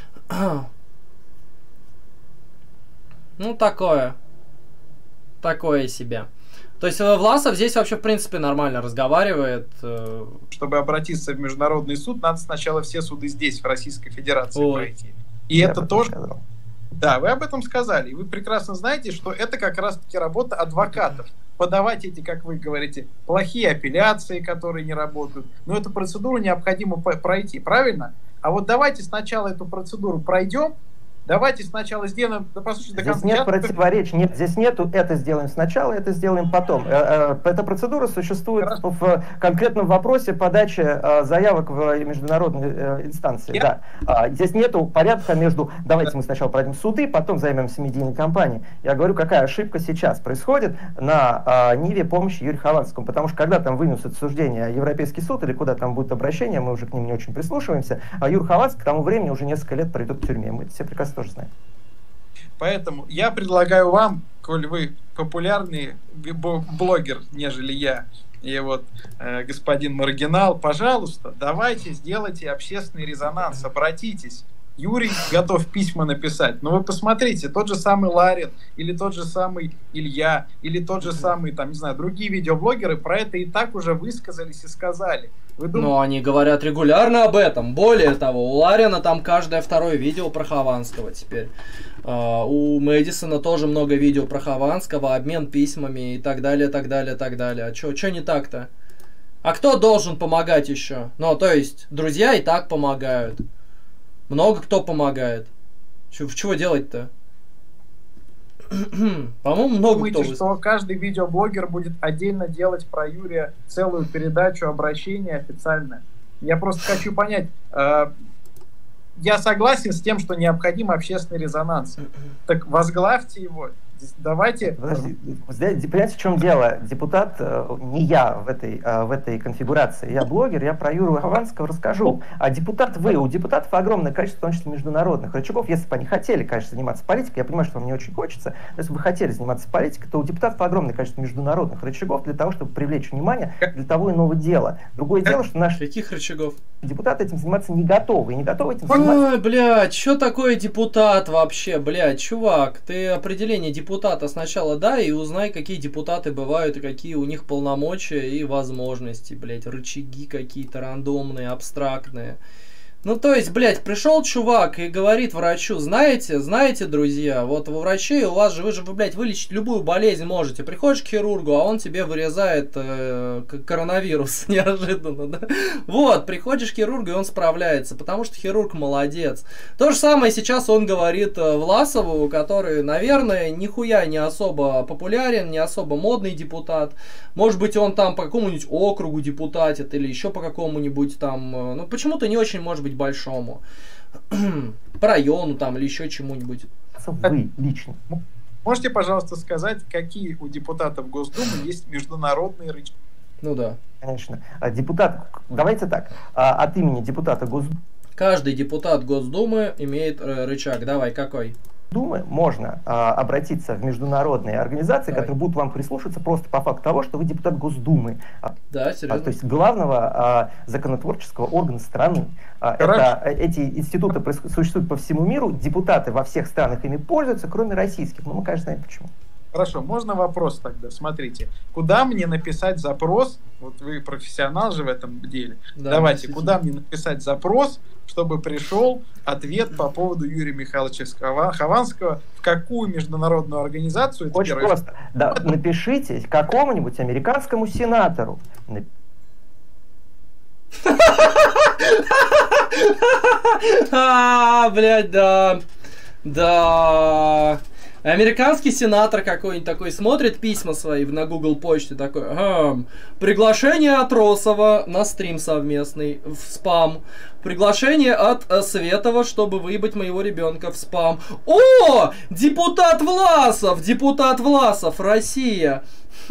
Ну такое себе. То есть Власов здесь вообще, в принципе, нормально разговаривает. Чтобы обратиться в международный суд, надо сначала все суды здесь, в Российской Федерации, пройти. И это тоже... Сказал. Да, вы об этом сказали. И вы прекрасно знаете, что это как раз-таки работа адвокатов. Подавать эти, как вы говорите, плохие апелляции, которые не работают. Но эту процедуру необходимо пройти, правильно? А вот давайте сначала эту процедуру пройдем, давайте сначала сделаем, да, послушайте, до конца. Здесь нет противоречий, нет, здесь нету, это сделаем сначала, это сделаем потом. Эта процедура существует в конкретном вопросе подачи заявок в международной инстанции. Да. Здесь нету порядка между, давайте мы сначала пройдем суды, потом займемся медийной кампанией. Я говорю, какая ошибка сейчас происходит на ниве помощи Юрию Хованскому, потому что когда там вынесут суждение Европейский суд или куда там будет обращение, мы уже к ним не очень прислушиваемся, а Юрий Хованский к тому времени уже несколько лет проведет в тюрьме. Мы это все прекрасно тоже знаем. Поэтому я предлагаю вам, коль вы популярный блогер, нежели я, и вот господин Маргинал, пожалуйста, давайте сделайте общественный резонанс, обратитесь. Юрий готов письма написать, но вы посмотрите, тот же самый Ларин, или тот же самый Илья, или тот же самый, там, не знаю, другие видеоблогеры про это и так уже высказались и сказали. Ну, они говорят регулярно об этом. Более того, у Ларина там каждое второе видео про Хованского теперь. У Мэдисона тоже много видео про Хованского, обмен письмами и так далее, так далее, так далее. А чё не так-то? А кто должен помогать еще? Ну, то есть, друзья и так помогают. Много кто помогает. Чего делать-то? По-моему, много кто... Думаете, что каждый видеоблогер будет отдельно делать про Юрия целую передачу, обращение официальное? Я просто хочу понять. Я согласен с тем, что необходим общественный резонанс. Так возглавьте его, Давайте... Подожди, понимаете, в чем дело? Депутат, не я в этой конфигурации, я блогер, я про Юру Хованского расскажу. А депутат вы, у депутатов огромное количество, в том числе международных рычагов. Если бы они хотели, конечно, заниматься политикой, я понимаю, что вам не очень хочется, но если бы вы хотели заниматься политикой, то у депутатов огромное количество международных рычагов для того, чтобы привлечь внимание для того иного дела. Другое дело, что наши Каких рычагов? депутаты этим заниматься не готовы. И не готовы этим заниматься. Ой, блядь, что такое депутат вообще, блядь, чувак? Ты определение депутата сначала дай и узнай, какие депутаты бывают и какие у них полномочия и возможности, блядь, рычаги какие-то рандомные, абстрактные. Ну, то есть, блядь, пришел чувак и говорит врачу, знаете, друзья, вот у врачей у вас же, вы, блядь, вылечить любую болезнь можете. Приходишь к хирургу, а он тебе вырезает коронавирус неожиданно, да? Вот, приходишь к хирургу, и он справляется, потому что хирург молодец. То же самое сейчас он говорит Власову, который, наверное, нихуя не особо популярен, не особо модный депутат. Может быть, он там по какому-нибудь округу депутатит или еще по какому-нибудь там, ну, почему-то не очень, может быть, большому. По району там или еще чему-нибудь. Вы лично. Можете, пожалуйста, сказать, какие у депутатов Госдумы есть международные рычаги? Ну да. Конечно. Депутат, давайте так, от имени депутата Госдумы. Каждый депутат Госдумы имеет рычаг. Давай, какой? Думы можно обратиться в международные организации, Давай. которые будут вам прислушиваться просто по факту того, что вы депутат Госдумы. Да, серьезно. То есть главного законотворческого органа страны. Эти институты существуют по всему миру, депутаты во всех странах ими пользуются, кроме российских. Но мы, конечно, знаем почему. Хорошо, можно вопрос тогда? Смотрите, куда мне написать запрос? Вот вы профессионал же в этом деле. Да, давайте, куда мне написать запрос, чтобы пришел ответ по поводу Юрия Михайловича Хованского, в какую международную организацию? Это очень просто. Да, напишите какому-нибудь американскому сенатору. Блядь, да. Да. Американский сенатор какой-нибудь такой смотрит письма свои на Google почте, такой, приглашение от Росова на стрим совместный в спам, приглашение от Светова, чтобы выебать моего ребенка в спам. О, депутат Власов, Россия.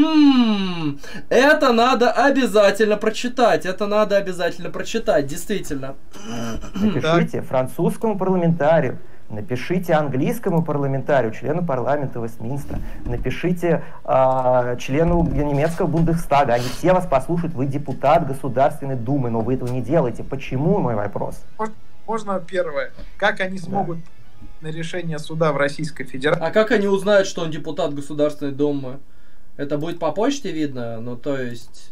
Это надо обязательно прочитать, действительно. Напишите французскому парламентарию. Напишите английскому парламентарию, члену парламента Вестминстера. Напишите члену немецкого Бундестага. Они все вас послушают. Вы депутат Государственной Думы, но вы этого не делаете. Почему, мой вопрос? Можно первое. Как они смогут на решение суда в Российской Федерации? А как они узнают, что он депутат Государственной Думы? Это будет по почте видно? Ну, то есть...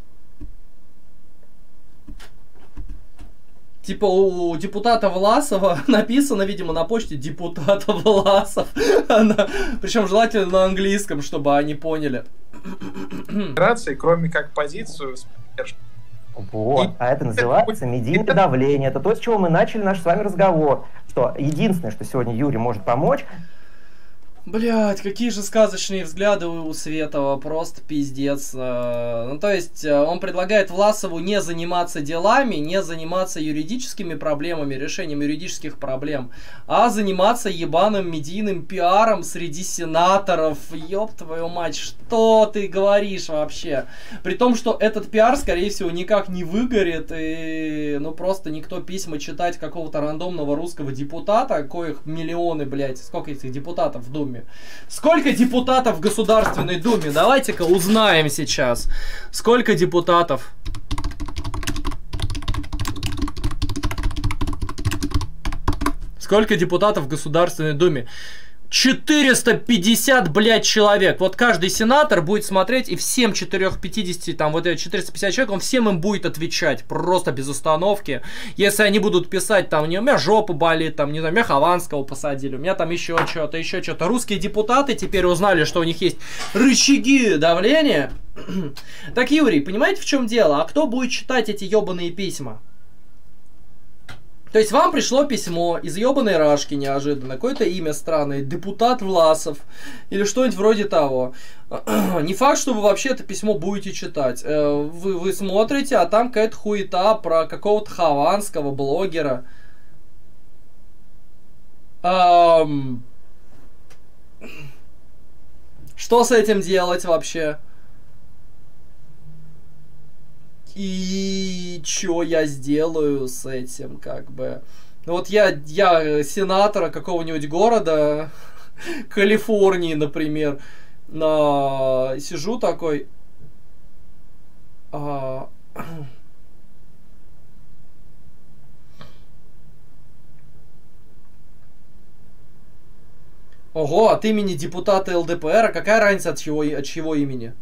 Типа у депутата Власова написано, видимо, на почте депутата Власов. Причем желательно на английском, чтобы они поняли. Кроме как позицию. Вот, а это называется медийное давление. Это то, с чего мы начали наш с вами разговор. Что единственное, что сегодня Юрий может помочь... Блять, какие же сказочные взгляды у Светова, просто пиздец. Ну, то есть, он предлагает Власову не заниматься делами, не заниматься юридическими проблемами, решением юридических проблем, а заниматься ебаным медийным пиаром среди сенаторов. Ёб твою мать, что ты говоришь вообще? При том, что этот пиар, скорее всего, никак не выгорит, и, ну, просто никто письма читать какого-то рандомного русского депутата, коих миллионы, блять, сколько этих депутатов в Думе? Сколько депутатов в Государственной Думе? Давайте-ка узнаем сейчас. Сколько депутатов? Сколько депутатов в Государственной Думе? 450, блядь, человек. Вот каждый сенатор будет смотреть, и всем 450, там, вот 450 человек, он всем им будет отвечать. Просто без остановки. Если они будут писать, там, у меня жопа болит, там, не знаю, меня Хованского посадили, у меня там еще что-то. Русские депутаты теперь узнали, что у них есть рычаги давления. Так, Юрий, понимаете, в чем дело? А кто будет читать эти ебаные письма? То есть вам пришло письмо из ебаной Рашки неожиданно, какое-то имя странное, депутат Власов, или что-нибудь вроде того. Не факт, что вы вообще это письмо будете читать. Вы смотрите, а там какая-то хуета про какого-то хованского блогера. Что с этим делать вообще? И что я сделаю с этим, как бы? Ну вот я сенатора какого-нибудь города, Калифорнии, например, сижу такой... Ого, от имени депутата ЛДПР, а какая разница от чьего имени?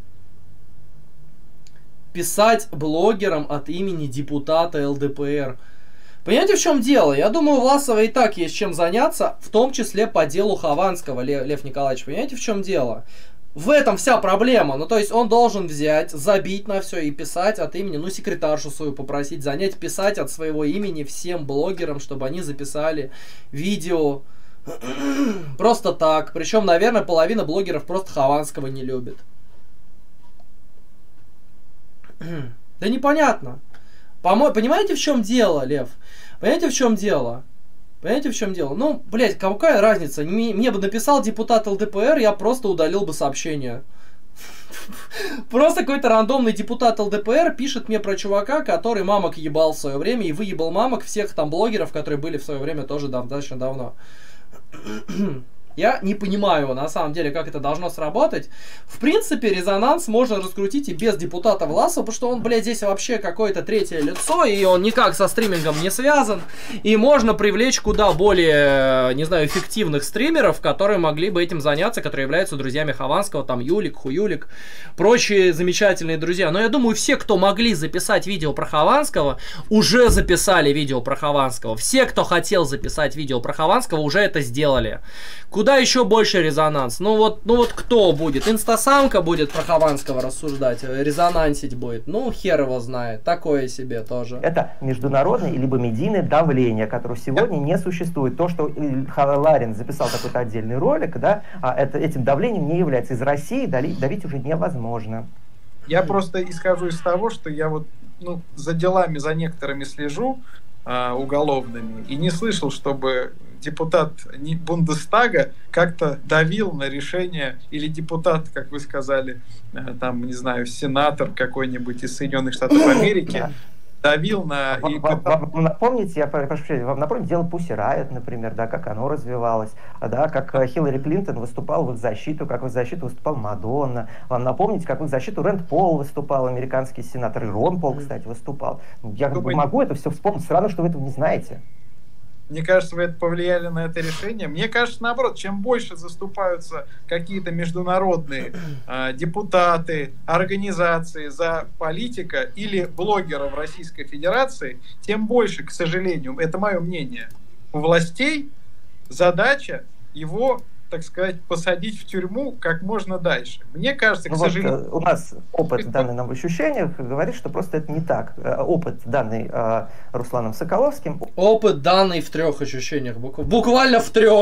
Писать блогерам от имени депутата ЛДПР. Понимаете, в чем дело? Я думаю, у Власова и так есть чем заняться, в том числе по делу Хованского, Лев Николаевич. Понимаете, в чем дело? В этом вся проблема. Ну, то есть он должен взять, забить на все и писать от имени, ну, секретаршу свою попросить, занять, писать от своего имени всем блогерам, чтобы они записали видео. Просто так. Причем, наверное, половина блогеров просто Хованского не любит. Да непонятно. Понимаете, в чем дело, Лев? Понимаете, в чем дело? Понимаете, в чем дело? Ну, блядь, какая разница? Мне бы написал депутат ЛДПР, я просто удалил бы сообщение. Просто какой-то рандомный депутат ЛДПР пишет мне про чувака, который мамок ебал в свое время и выебал мамок всех там блогеров, которые были в свое время тоже достаточно давно. Я не понимаю, на самом деле, как это должно сработать. В принципе, резонанс можно раскрутить и без депутата Власова, потому что он, блядь, здесь вообще какое-то третье лицо, и он никак со стримингом не связан. И можно привлечь куда более, не знаю, эффективных стримеров, которые могли бы этим заняться, которые являются друзьями Хованского, там Юлик, Хуюлик, прочие замечательные друзья. Но я думаю, все, кто могли записать видео про Хованского, уже записали видео про Хованского. Все, кто хотел записать видео про Хованского, уже это сделали. Куда еще больше резонанс? Ну вот кто будет? Инстасамка будет про Хованского рассуждать, резонансить будет. Ну, хер его знает. Такое себе тоже. Это международное либо медийное давление, которого сегодня не существует. То, что Ларин записал какой-то отдельный ролик, да, этим давлением не является. Из России давить уже невозможно. Я просто исхожу из того, что я вот за делами, за некоторыми слежу уголовными, и не слышал, чтобы депутат Бундестага как-то давил на решение, или депутат, как вы сказали, там, не знаю, сенатор какой-нибудь из Соединенных Штатов Америки, давил на... Вам напомнить, я прошу прощения, вам напомнить дело Pussy Riot, например, да, как оно развивалось, да, как Хиллари Клинтон выступал в их защиту, как в их защиту выступал Мадонна. Вам напомнить, как в их защиту Рэнд Пол выступал, американский сенатор, и Рон Пол, кстати, выступал. Я могу это все вспомнить, странно, что вы этого не знаете. Мне кажется, вы это повлияли на это решение. Мне кажется, наоборот, чем больше заступаются какие-то международные депутаты, организации за политика или блогеров Российской Федерации, тем больше, к сожалению, это мое мнение, у властей задача его, так сказать, посадить в тюрьму как можно дальше. Мне кажется, к сожалению... У нас опыт, данный нам в ощущениях, говорит, что просто это не так. Опыт, данный Русланом Соколовским... Опыт, данный в 3 ощущениях. Буквально в 3.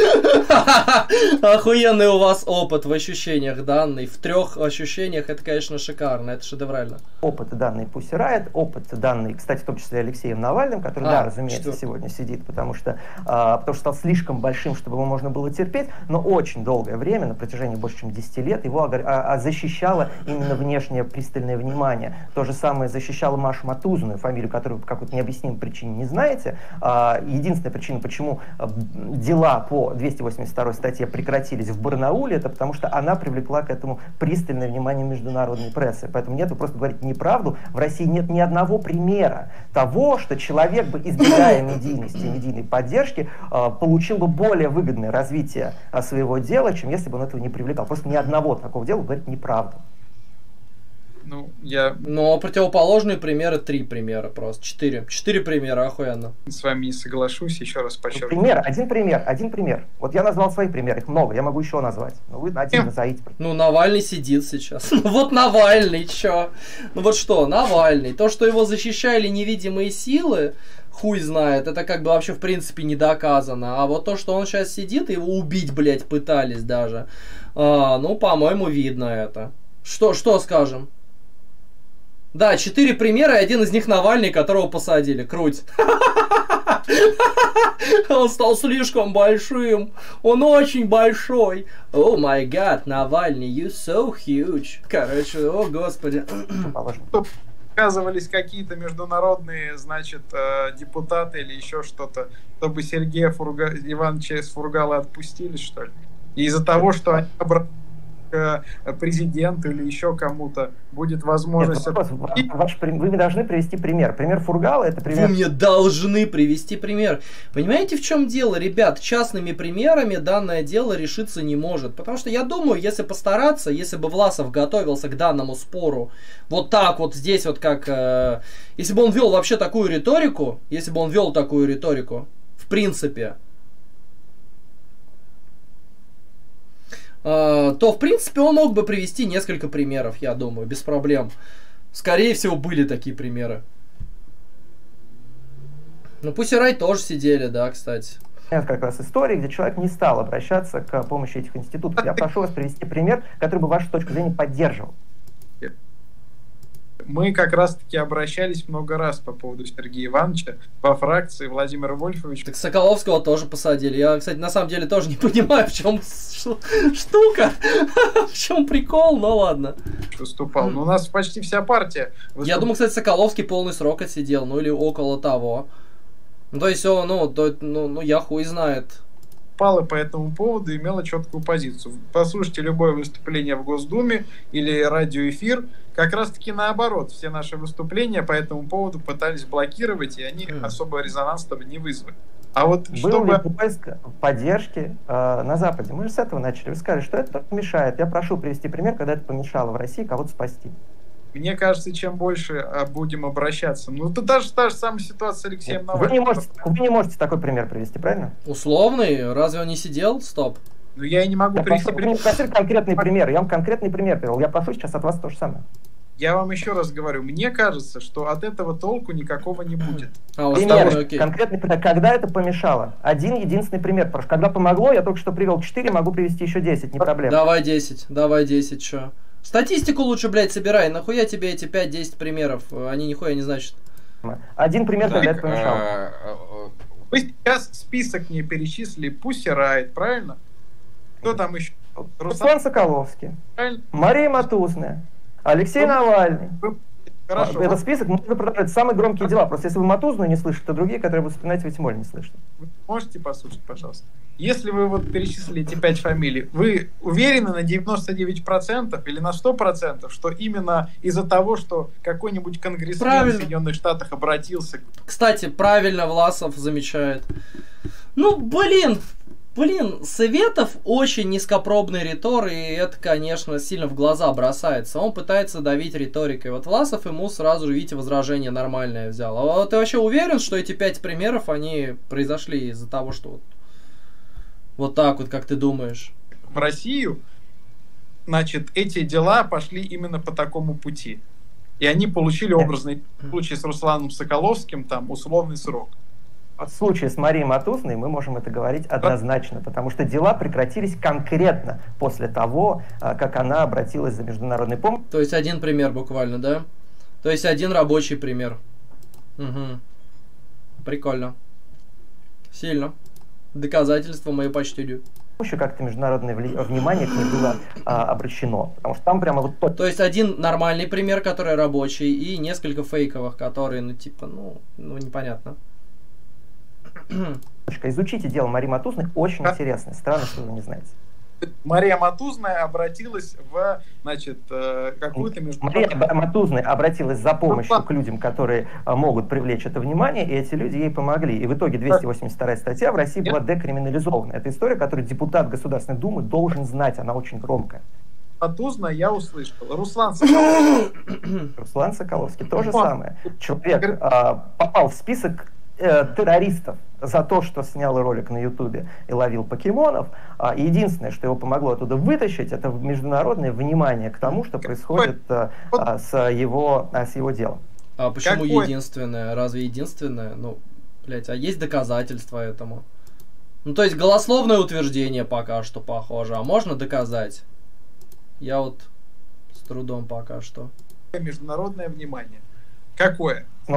Охуенный у вас опыт в ощущениях, данный в 3 ощущениях. Это, конечно, шикарно, это шедеврально. Опыт, данный Pussy Riot, опыт, данный, кстати, в том числе Алексеем Навальным, который, да, разумеется, сегодня сидит, потому что стал слишком большим, чтобы его можно было терпеть. Но очень долгое время, на протяжении больше чем 10 лет, его защищало именно внешнее пристальное внимание. То же самое защищало Машу Матузину, фамилию, которую по какой-то необъяснимой причине не знаете. Единственная причина, почему дела по 282 статье прекратились в Барнауле, это потому что она привлекла к этому пристальное внимание международной прессы. Поэтому нет, вы просто говорите неправду. В России нет ни одного примера того, что человек бы, избегая медийности и медийной поддержки, получил бы более выгодное развитие своего дела, чем если бы он этого не привлекал. Просто ни одного такого дела говорит неправду. Но противоположные примеры 3 примера просто. 4 примера, охуенно. С вами не соглашусь, еще раз подчеркну. Один пример. Вот я назвал свои примеры, их много, я могу еще назвать. Но вы один назовите. Ну, Навальный сидит сейчас. Вот Навальный, чё? Ну вот что, Навальный. То, что его защищали невидимые силы, хуй знает, это как бы вообще в принципе не доказано. А вот то, что он сейчас сидит, его убить, блядь, пытались даже. Ну, по-моему, видно это. Что скажем? Да, 4 примера, и один из них Навальный, которого посадили. Круть. Он стал слишком большим. Он очень большой. О май гад, Навальный, you so huge. Короче, о господи. Оказывались какие-то международные, значит, депутаты или еще что-то, чтобы Сергея Ивановича из Фургала отпустили, что ли? И из-за того, что они к президенту или еще кому-то будет возможность... Нет, вы должны привести пример. Пример Фургала — это пример... Вы мне должны привести пример. Понимаете, в чем дело, ребят? Частными примерами данное дело решиться не может. Потому что я думаю, если постараться, если бы Власов готовился к данному спору вот так вот здесь вот как... если бы он вел вообще такую риторику, в принципе... то, в принципе, он мог бы привести несколько примеров, я думаю, без проблем. Скорее всего, были такие примеры. Ну, Pussy Riot тоже сидели, да, кстати. Это как раз история, где человек не стал обращаться к помощи этих институтов. Я прошу вас привести пример, который бы вашу точку зрения поддерживал. Мы как раз-таки обращались много раз по поводу Сергея Ивановича во фракции Владимира Вольфовича. Так Соколовского тоже посадили. Я, кстати, на самом деле тоже не понимаю, в чем штука, в чем прикол, но ладно. Выступал. Но у нас почти вся партия выступала. Я думаю, кстати, Соколовский полный срок отсидел, ну или около того. Ну, то есть, я хуй знает. По этому поводу имела четкую позицию. Послушайте любое выступление в Госдуме или радиоэфир, как раз таки наоборот. Все наши выступления по этому поводу пытались блокировать, и они особо резонанс не вызвали. А вот был ли поиск поддержки на Западе? Мы же с этого начали. Вы сказали, что это мешает. Я прошу привести пример, когда это помешало в России кого-то спасти. Мне кажется, чем больше будем обращаться... Ну, это даже та же самая ситуация с Алексеем Навальным. Вы не можете такой пример привести, правильно? Условный? Разве он не сидел? Стоп. Ну, я и не могу привести пример. Конкретный пример. Я вам конкретный пример привел. Я прошу сейчас от вас то же самое. Я вам еще раз говорю, мне кажется, что от этого толку никакого не будет. Конкретный пример. Когда это помешало? Один единственный пример. Потому что когда помогло, я только что привел 4, могу привести еще 10, не проблема. Давай 10, что? Статистику лучше, блядь, собирай. Нахуя тебе эти 5-10 примеров? Они нихуя не значат. Один пример, когда это помешало. Вы сейчас список мне перечислили. Pussy Riot, правильно? Кто там еще? Руслан Соколовский. Правильно? Мария Матузная. Алексей Навальный. Хорошо. Этот список можно продолжать. Самые громкие дела. Просто если вы Матузную не слышите, то другие, которые будут вспоминать, вы тем более не слышите. Вы можете послушать, пожалуйста? Если вы вот перечислили эти 5 фамилий, вы уверены на 99% или на 100%, что именно из-за того, что какой-нибудь конгрессмен в Соединенных Штатах обратился... Кстати, правильно Власов замечает. Ну, блин, Светов очень низкопробный ритор, и это, конечно, сильно в глаза бросается. Он пытается давить риторикой. Вот Власов ему сразу же, видите, возражение нормальное взял. А вот ты вообще уверен, что эти 5 примеров, они произошли из-за того, что вот так вот, как ты думаешь? В Россию, значит, эти дела пошли именно по такому пути. И они получили образный случай с Русланом Соколовским, там, условный срок. В случае с Марией Матузной мы можем это говорить однозначно, потому что дела прекратились конкретно после того, как она обратилась за международной помощью. То есть один пример буквально, да? То есть один рабочий пример. Угу. Прикольно. Сильно. Доказательство мое почтению. Как-то международное внимание к ней было обращено. Потому что там прямо вот... То есть один нормальный пример, который рабочий, и несколько фейковых, которые, непонятно. Изучите дело Марии Матузной, очень интересно. Странно, что вы не знаете. Мария Матузная обратилась в, значит, какую-то международную... Мария Матузная обратилась за помощью к людям, которые могут привлечь это внимание, и эти люди ей помогли. И в итоге 282 статья в России была декриминализована. Это история, которую депутат Государственной Думы должен знать, она очень громкая. Матузная я услышал. Руслан Соколовский. Руслан Соколовский, то же самое. Человек попал в список террористов за то, что снял ролик на Ютубе и ловил покемонов. Единственное, что его помогло оттуда вытащить, это международное внимание к тому, что происходит с его делом. А почему единственное? Разве единственное? А есть доказательства этому? То есть голословное утверждение пока что похоже, а можно доказать? Я вот с трудом пока что. Международное внимание. Какое?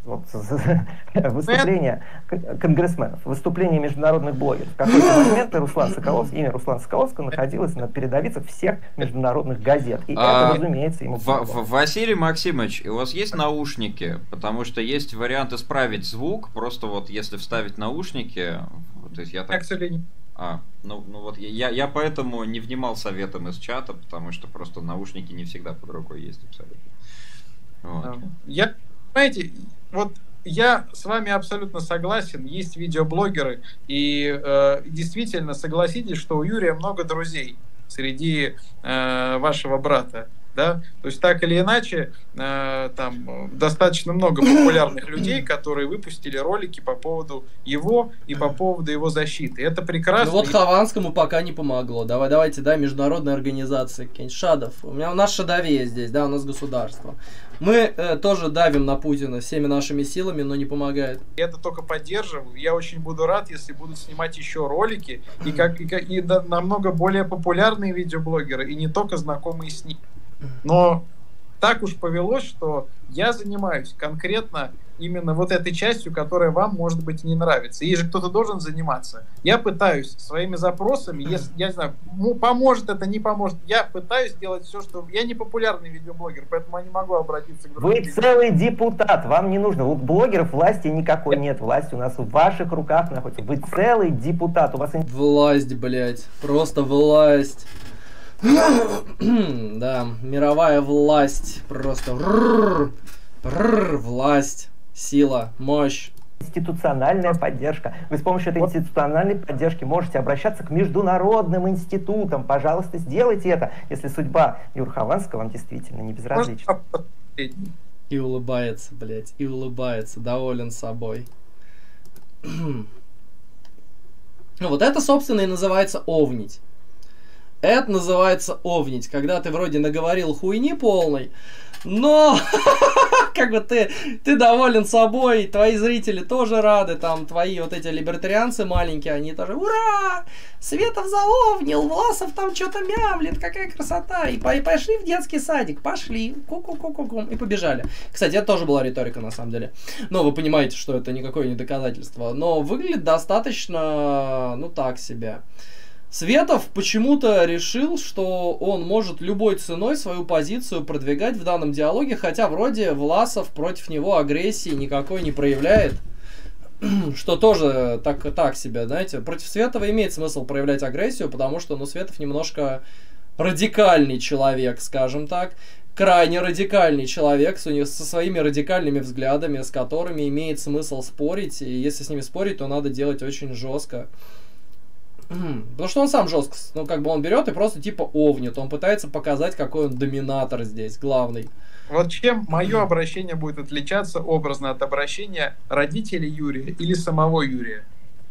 Вот, выступления конгрессменов, выступления международных блогеров. В какой-то момент имя Руслана Соколовского находилось на передовицах всех международных газет. И это, разумеется, ему помогло. Василий Максимович, у вас есть наушники? Потому что есть вариант исправить звук, просто вот если вставить наушники, то есть я так... К сожалению. Ну вот я поэтому не внимал советам из чата, потому что просто наушники не всегда под рукой есть абсолютно. Вот. Понимаете, вот я с вами абсолютно согласен, есть видеоблогеры, и действительно согласитесь, что у Юрия много друзей среди вашего брата. Да? То есть так или иначе, там достаточно много популярных людей, которые выпустили ролики по поводу его и по поводу его защиты. Это прекрасно. Ну вот Хованскому пока не помогло. Давайте, международные организации. Шадов. У нас Шадовее здесь, да, у нас государство. Мы тоже давим на Путина всеми нашими силами, но не помогает. Я это только поддерживаю. Я очень буду рад, если будут снимать еще ролики и намного более популярные видеоблогеры, и не только знакомые с ним. Но так уж повелось, что я занимаюсь конкретно именно вот этой частью, которая вам, может быть, не нравится. И же кто-то должен заниматься. Я пытаюсь своими запросами, если, я не знаю, поможет это, не поможет, я пытаюсь делать все, что... Я не популярный видеоблогер, поэтому я не могу обратиться к другим. Вы целый депутат, вам не нужно. У блогеров власти никакой нет. Власть у нас в ваших руках находится. Вы целый депутат. У вас... Власть, блядь. Просто власть. Да, мировая власть. Просто власть, сила, мощь. Институциональная поддержка. Вы с помощью этой институциональной поддержки можете обращаться к международным институтам. Пожалуйста, сделайте это, если судьба Юры Хованского вам действительно не безразлична. И улыбается, блядь, и улыбается, доволен собой. Ну вот это, собственно, и называется овнить. Это называется овнить, когда ты вроде наговорил хуйни полной, но как бы ты доволен собой, твои зрители тоже рады, там твои вот эти либертарианцы маленькие, они тоже ура! Светов заовнил, Власов там что-то мямлит, какая красота, и пошли в детский садик, пошли, ку-ку-ку-ку-ку, и побежали. Кстати, это тоже была риторика на самом деле, но вы понимаете, что это никакое не доказательство, но выглядит достаточно, ну так себе. Светов почему-то решил, что он может любой ценой свою позицию продвигать в данном диалоге, хотя вроде Власов против него агрессии никакой не проявляет, что тоже так себе, знаете. Против Светова имеет смысл проявлять агрессию, потому что, ну, Светов немножко радикальный человек, скажем так, крайне радикальный человек со своими радикальными взглядами, с которыми имеет смысл спорить, и если с ними спорить, то надо делать очень жестко. Потому что он сам жестко, ну как бы он берет и просто типа овнит, он пытается показать, какой он доминатор здесь, главный. Вот чем мое обращение будет отличаться образно от обращения родителей Юрия или самого Юрия?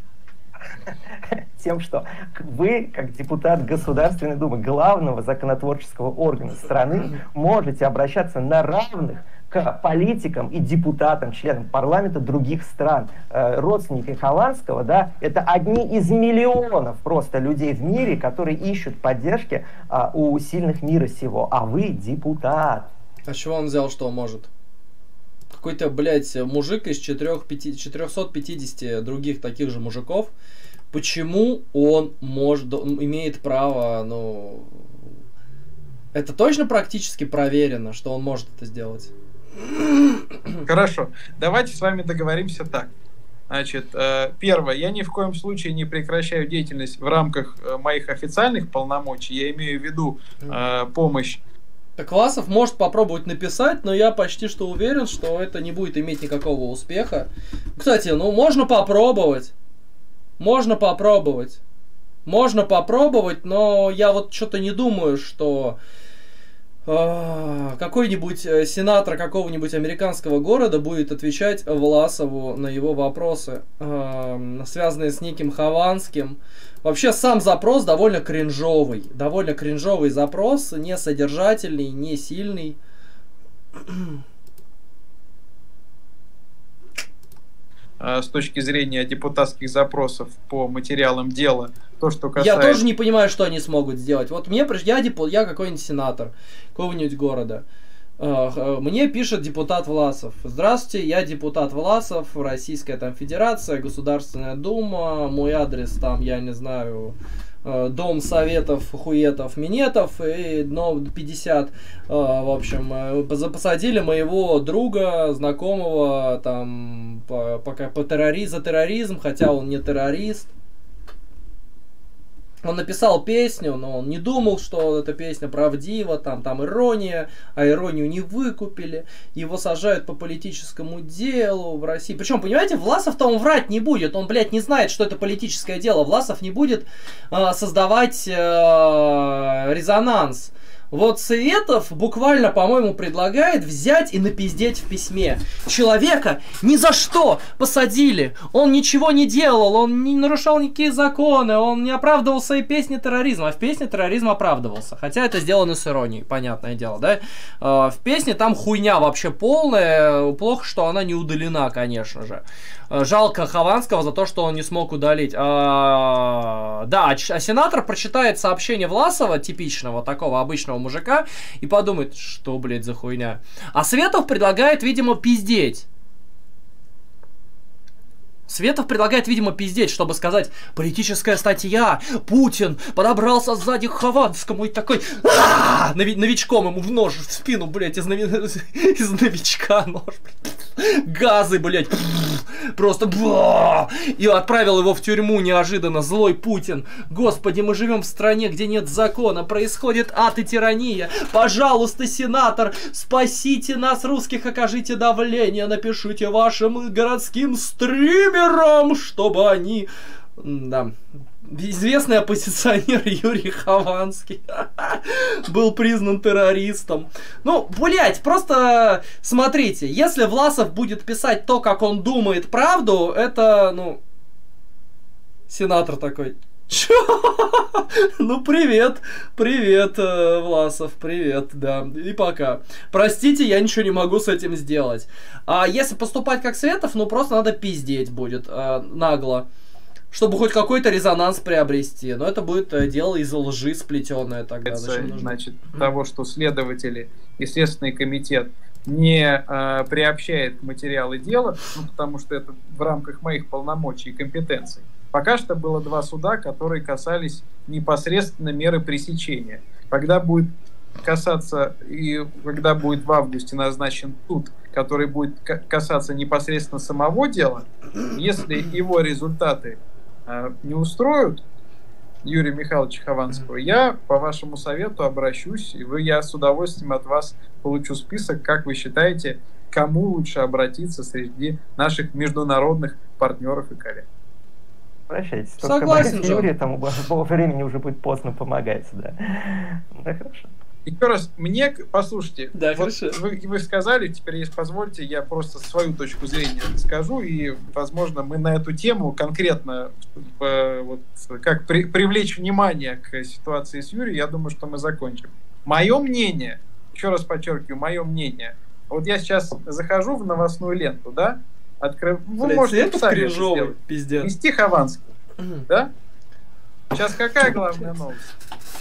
Тем, что вы, как депутат Государственной Думы, главного законотворческого органа страны, можете обращаться на равных к политикам и депутатам, членам парламента других стран. Родственники Хованского, да, это одни из миллионов просто людей в мире, которые ищут поддержки у сильных мира сего. А вы депутат. А с чего он взял, что он может? Какой-то, блядь, мужик из 450 других таких же мужиков. Почему он имеет право, ну... Это точно практически проверено, что он может это сделать? Хорошо, давайте с вами договоримся так. Значит, первое, я ни в коем случае не прекращаю деятельность в рамках моих официальных полномочий, я имею в виду помощь. Так Власов может попробовать написать, но я почти что уверен, что это не будет иметь никакого успеха. Кстати, ну можно попробовать. Можно попробовать, но я вот что-то не думаю, что какой-нибудь сенатор какого-нибудь американского города будет отвечать Власову на его вопросы, связанные с неким Хованским. Вообще сам запрос довольно кринжовый запрос, не содержательный, не сильный. С точки зрения депутатских запросов по материалам дела, то, что касается... Я тоже не понимаю, что они смогут сделать. Вот я какой-нибудь сенатор какого-нибудь города. Мне пишет депутат Власов. Здравствуйте, я депутат Власов, Российская там Федерация, Государственная Дума, мой адрес там, я не знаю, Дом Советов, Хуетов, Минетов, и дно 50, в общем, посадили моего друга, знакомого, там, за терроризм, хотя он не террорист. Он написал песню, но он не думал, что эта песня правдива, там ирония, а иронию не выкупили. Его сажают по политическому делу в России. Причем, понимаете, Власов-то он врать не будет, он, блядь, не знает, что это политическое дело. Власов не будет создавать резонанс. Вот Светов буквально, по-моему, предлагает взять и напиздеть в письме. Человека ни за что посадили. Он ничего не делал, он не нарушал никакие законы, он не оправдывал свои песни терроризма. А в песне терроризм оправдывался. Хотя это сделано с иронией, понятное дело, да? В песне там хуйня вообще полная. Плохо, что она не удалена, конечно же. Жалко Хованского за то, что он не смог удалить. Да, а сенатор прочитает сообщение Власова, типичного такого обычного мужика, и подумает, что, блядь, за хуйня. А Светов предлагает, видимо, пиздеть. Светов предлагает, видимо, пиздеть, чтобы сказать: политическая статья, Путин подобрался сзади к Хованскому и такой новичком ему в нож в спину, блядь, из новичка нож, блядь. Газы, блядь, просто и отправил его в тюрьму неожиданно, злой Путин. Господи, мы живем в стране, где нет закона, происходит ад и тирания. Пожалуйста, сенатор, спасите нас, русских, окажите давление, напишите вашим городским стримерам, чтобы они... Да... Известный оппозиционер Юрий Хованский был признан террористом. Ну, блять, просто смотрите, если Власов будет писать то, как он думает, правду, это, ну, сенатор такой: чё? Ну, привет, Власов, привет, да, и пока. Простите, я ничего не могу с этим сделать. А если поступать как Светов, ну, просто надо пиздеть будет нагло, чтобы хоть какой-то резонанс приобрести. Но это будет дело из лжи сплетенное тогда. Значит, того, что следователи и Следственный комитет не приобщает материалы дела, ну, потому что это в рамках моих полномочий и компетенций. Пока что было 2 суда, которые касались непосредственно меры пресечения. Когда будет касаться, и когда будет в августе назначен суд, который будет касаться непосредственно самого дела, если его результаты не устроят Юрия Михайловича Хованского, я по вашему совету обращусь, и я с удовольствием от вас получу список, как вы считаете, кому лучше обратиться среди наших международных партнеров и коллег. Обращайтесь. Согласен, Юрий, там по времени уже будет поздно помогать, да. Да, хорошо. Еще раз, мне, послушайте, да, вот вы сказали, теперь, если позволите, я просто свою точку зрения скажу, и, возможно, мы на эту тему конкретно, вот, как привлечь внимание к ситуации с Юрием, я думаю, что мы закончим. Мое мнение, еще раз подчеркиваю, мое мнение, вот я сейчас захожу в новостную ленту, да, вы можете сами это сделать. Пиздец. Вести Хованский, да? Сейчас какая главная новость?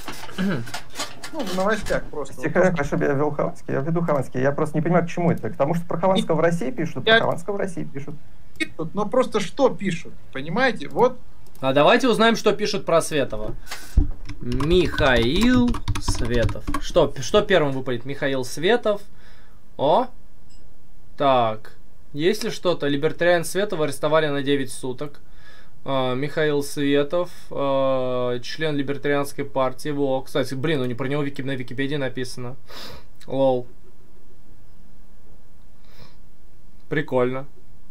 Ну, в новостях просто. Хорошо, я вел Хованский. Я веду Хованский. Я просто не понимаю, к чему это. К тому, что про Хованского в России пишут, про Хованского в России пишут. Но просто что пишут, понимаете? Вот. А давайте узнаем, что пишут про Светова. Михаил Светов. Что первым выпадет? Михаил Светов. О! Так. Есть ли что-то? Либертариан Светова арестовали на 9 суток. Михаил Светов, член либертарианской партии. Во, кстати, блин, про него на Википедии написано. Лол. Прикольно.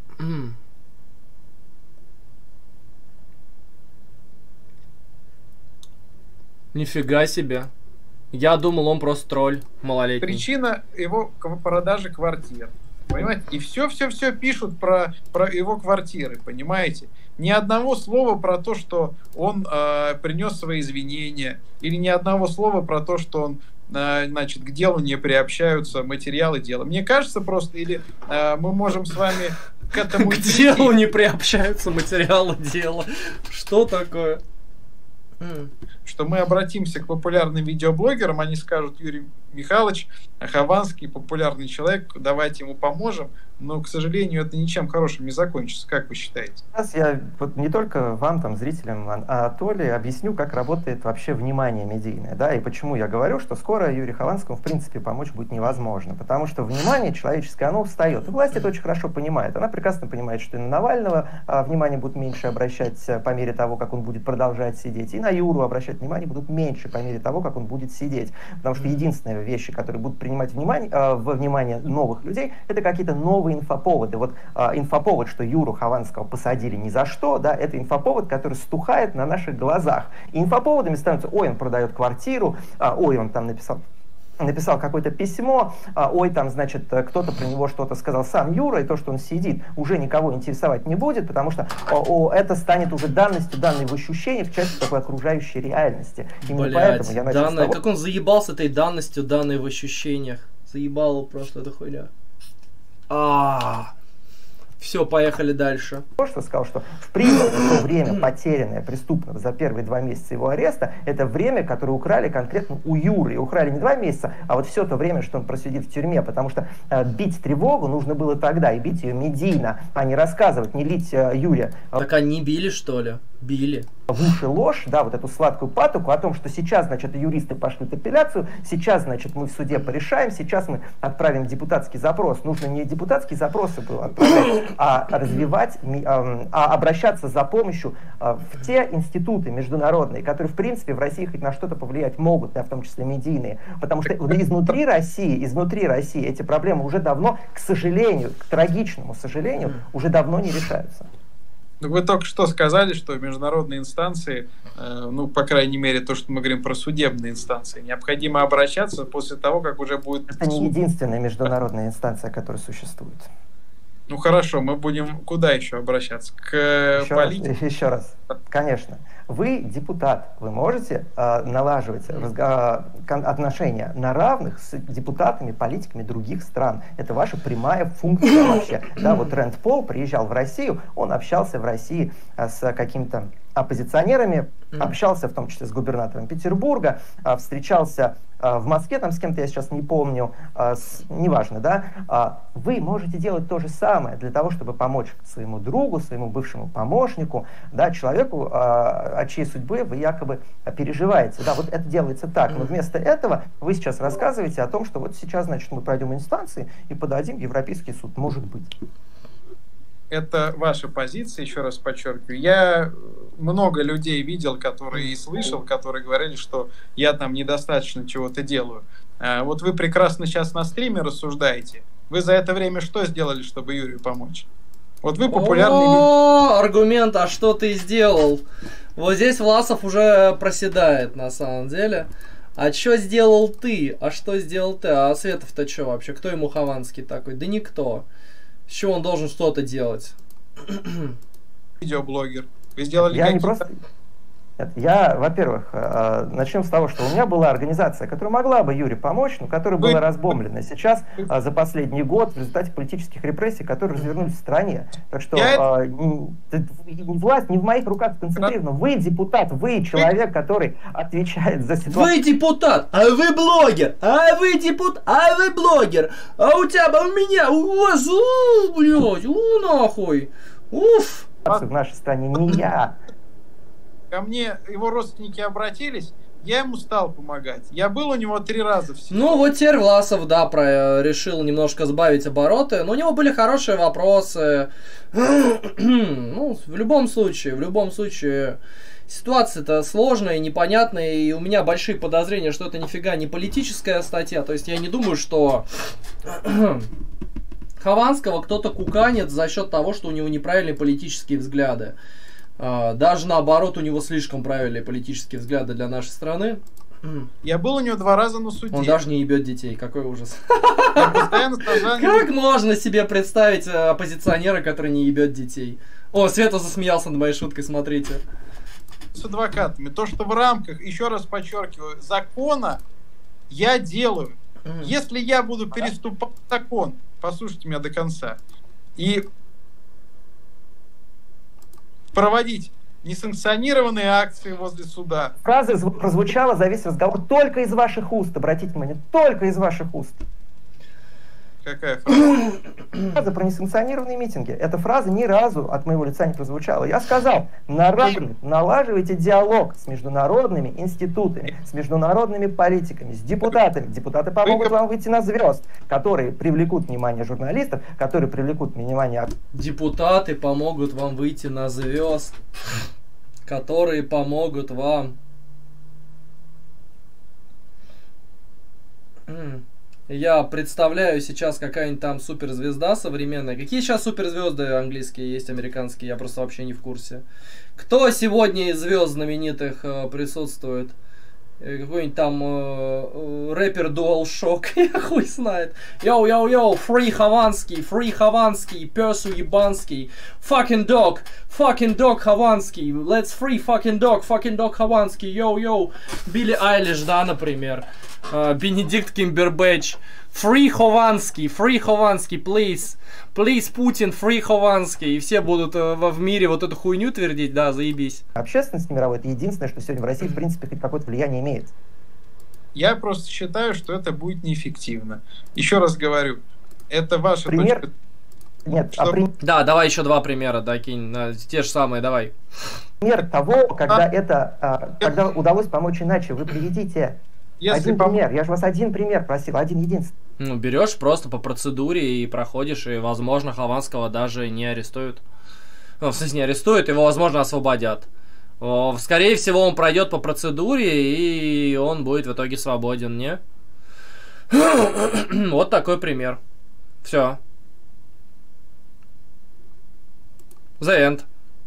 Нифига себе. Я думал, он просто тролль малолетний. Причина его продажи квартир. Понимаете? И все пишут про его квартиры, понимаете? Ни одного слова про то, что он принес свои извинения, или ни одного слова про то, что он, значит, к делу не приобщаются материалы дела. Мне кажется, просто, или мы можем с вами к этому... К делу не приобщаются материалы дела. Что такое? что мы обратимся к популярным видеоблогерам, они скажут: Юрий Михайлович Хованский популярный человек, давайте ему поможем, но, к сожалению, это ничем хорошим не закончится. Как вы считаете? Сейчас я вот не только вам, там, зрителям, а Толе объясню, как работает вообще внимание медийное, да, и почему я говорю, что скоро Юрию Хованскому, в принципе, помочь будет невозможно, потому что внимание человеческое, оно устает, и власть это очень хорошо понимает, она прекрасно понимает, что и на Навального внимание будут меньше обращать по мере того, как он будет продолжать сидеть, и на Юру обращать внимание будут меньше по мере того, как он будет сидеть, потому что единственные вещи, которые будут принимать во внимание новых людей, это какие-то новые инфоповоды. Вот инфоповод, что Юру Хованского посадили ни за что, да, это инфоповод, который стухает на наших глазах. И инфоповодами становятся: ой, он продает квартиру, ой, он там написал какое-то письмо, ой, там, значит, кто-то про него что-то сказал, сам Юра, и то, что он сидит, уже никого интересовать не будет, потому что это станет уже данностью, данной в ощущениях, в части такой окружающей реальности. Именно поэтому я начал с того... Как он заебал с этой данностью, данной в ощущениях. Заебал его просто эта хуйня. Все, поехали дальше. Что сказал, что в принципе то время, потерянное преступного за первые 2 месяца его ареста, это время, которое украли конкретно у Юры. И украли не 2 месяца, а вот все то время, что он просидит в тюрьме, потому что бить тревогу нужно было тогда, и бить ее медийно, а не рассказывать, не лить Юре. Так они били, что ли? Били. В уши ложь, да, вот эту сладкую патоку о том, что сейчас, значит, юристы пошлют апелляцию, сейчас, значит, мы в суде порешаем, сейчас мы отправим депутатский запрос. Нужно не депутатские запросы было отправлять, а развивать, обращаться за помощью в те институты международные, которые, в принципе, в России хоть на что-то повлиять могут, да, в том числе медийные. Потому что изнутри России эти проблемы уже давно, к сожалению, к трагичному сожалению, уже давно не решаются. Вы только что сказали, что международные инстанции, ну, по крайней мере, то, что мы говорим про судебные инстанции, необходимо обращаться после того, как уже будет... Это не единственная международная инстанция, которая существует. Ну, хорошо, мы будем куда еще обращаться? К политике? Еще раз, конечно. Вы депутат, вы можете налаживать отношения на равных с депутатами, политиками других стран. Это ваша прямая функция вообще. Да, вот Рэнд Пол приезжал в Россию, он общался в России с какими-то оппозиционерами, общался в том числе с губернатором Петербурга, встречался в Москве, там с кем-то я сейчас не помню, неважно, да, вы можете делать то же самое для того, чтобы помочь своему другу, своему бывшему помощнику, да, человеку, о чьей судьбе вы якобы переживаете. Да, вот это делается так, но вместо этого вы сейчас рассказываете о том, что вот сейчас, значит, мы пройдем инстанции и подадим в Европейский суд. Может быть. Это ваша позиция, еще раз подчеркиваю. Я много людей видел, которые и слышал, которые говорили, что я там недостаточно чего-то делаю. Вот вы прекрасно сейчас на стриме рассуждаете. Вы за это время что сделали, чтобы Юрию помочь? Вот вы популярный... Аргумент, а что ты сделал? Вот здесь Власов уже проседает, на самом деле. А что сделал ты? А что сделал ты? А Светов-то что вообще? Кто ему Хованский такой? Да никто. С чего он должен что-то делать? Видеоблогер. Вы сделали я не просто... Я, во-первых, начнем с того, что у меня была организация, которая могла бы Юре помочь, но которая была разбомблена сейчас за последний год в результате политических репрессий, которые развернулись в стране. Так что власть не в моих руках сконцентрирована. Вы депутат, вы человек, который отвечает за ситуацию. Вы депутат, а вы блогер, а вы депутат, а вы блогер, а у тебя, а у меня, у вас, блядь, нахуй, уф. В нашей стране не я. Ко мне его родственники обратились, я ему стал помогать. Я был у него 3 раза всего. Ну, вот теперь Власов, да, решил немножко сбавить обороты, но у него были хорошие вопросы. Ну, в любом случае, ситуация-то сложная и непонятная, и у меня большие подозрения, что это нифига не политическая статья, то есть я не думаю, что... Хованского кто-то куканит за счет того, что у него неправильные политические взгляды. Даже наоборот, у него слишком правильные политические взгляды для нашей страны. Я был у него 2 раза на суде. Он даже не ебет детей, какой ужас. Как можно себе представить оппозиционера, который не ебет детей? О, Света засмеялся над моей шуткой, смотрите. С адвокатами. То, что в рамках, еще раз подчеркиваю, закона я делаю. Если я буду переступать закон, послушайте меня до конца, и проводить несанкционированные акции возле суда. Фраза прозвучала за весь разговор только из ваших уст, обратите внимание, только из ваших уст. Какая фраза? Фраза про несанкционированные митинги. Эта фраза ни разу от моего лица не прозвучала. Я сказал, налаживайте диалог с международными институтами, с международными политиками, с депутатами. Депутаты помогут вам выйти на звезд, которые привлекут внимание журналистов, которые привлекут внимание... Депутаты помогут вам выйти на звезд, которые помогут вам... Я представляю сейчас какая-нибудь там суперзвезда современная. Какие сейчас суперзвезды английские есть, американские? Я просто вообще не в курсе. Кто сегодня из звезд знаменитых присутствует? Какой-нибудь там рэпер DualShock, я хуй знает. Йоу, free Хованский, персу ебанский. Fucking dog Хованский. Let's free fucking dog Хованский. Йоу, Билли Айлиш, да, например. Бенедикт Камбербэтч. Free Хованский, please, Путин, free Хованский. И все будут в мире вот эту хуйню твердить, да, заебись. Общественность мировой — это единственное, что сегодня в России, в принципе, хоть какое-то влияние имеет. Я просто считаю, что это будет неэффективно. Еще раз говорю, это ваша пример... точка... Нет, что... Да, давай еще два примера, да, кинь, те же самые, давай. Пример того, когда когда удалось помочь иначе, вы приведите... Один пример. Я же вас один пример просил, один единственный. Ну, берешь просто по процедуре и проходишь, и, возможно, Хованского даже не арестуют. Ну, в смысле, не арестуют, его, возможно, освободят. Скорее всего, он пройдет по процедуре, и он будет в итоге свободен, не? Вот такой пример. Все. The end.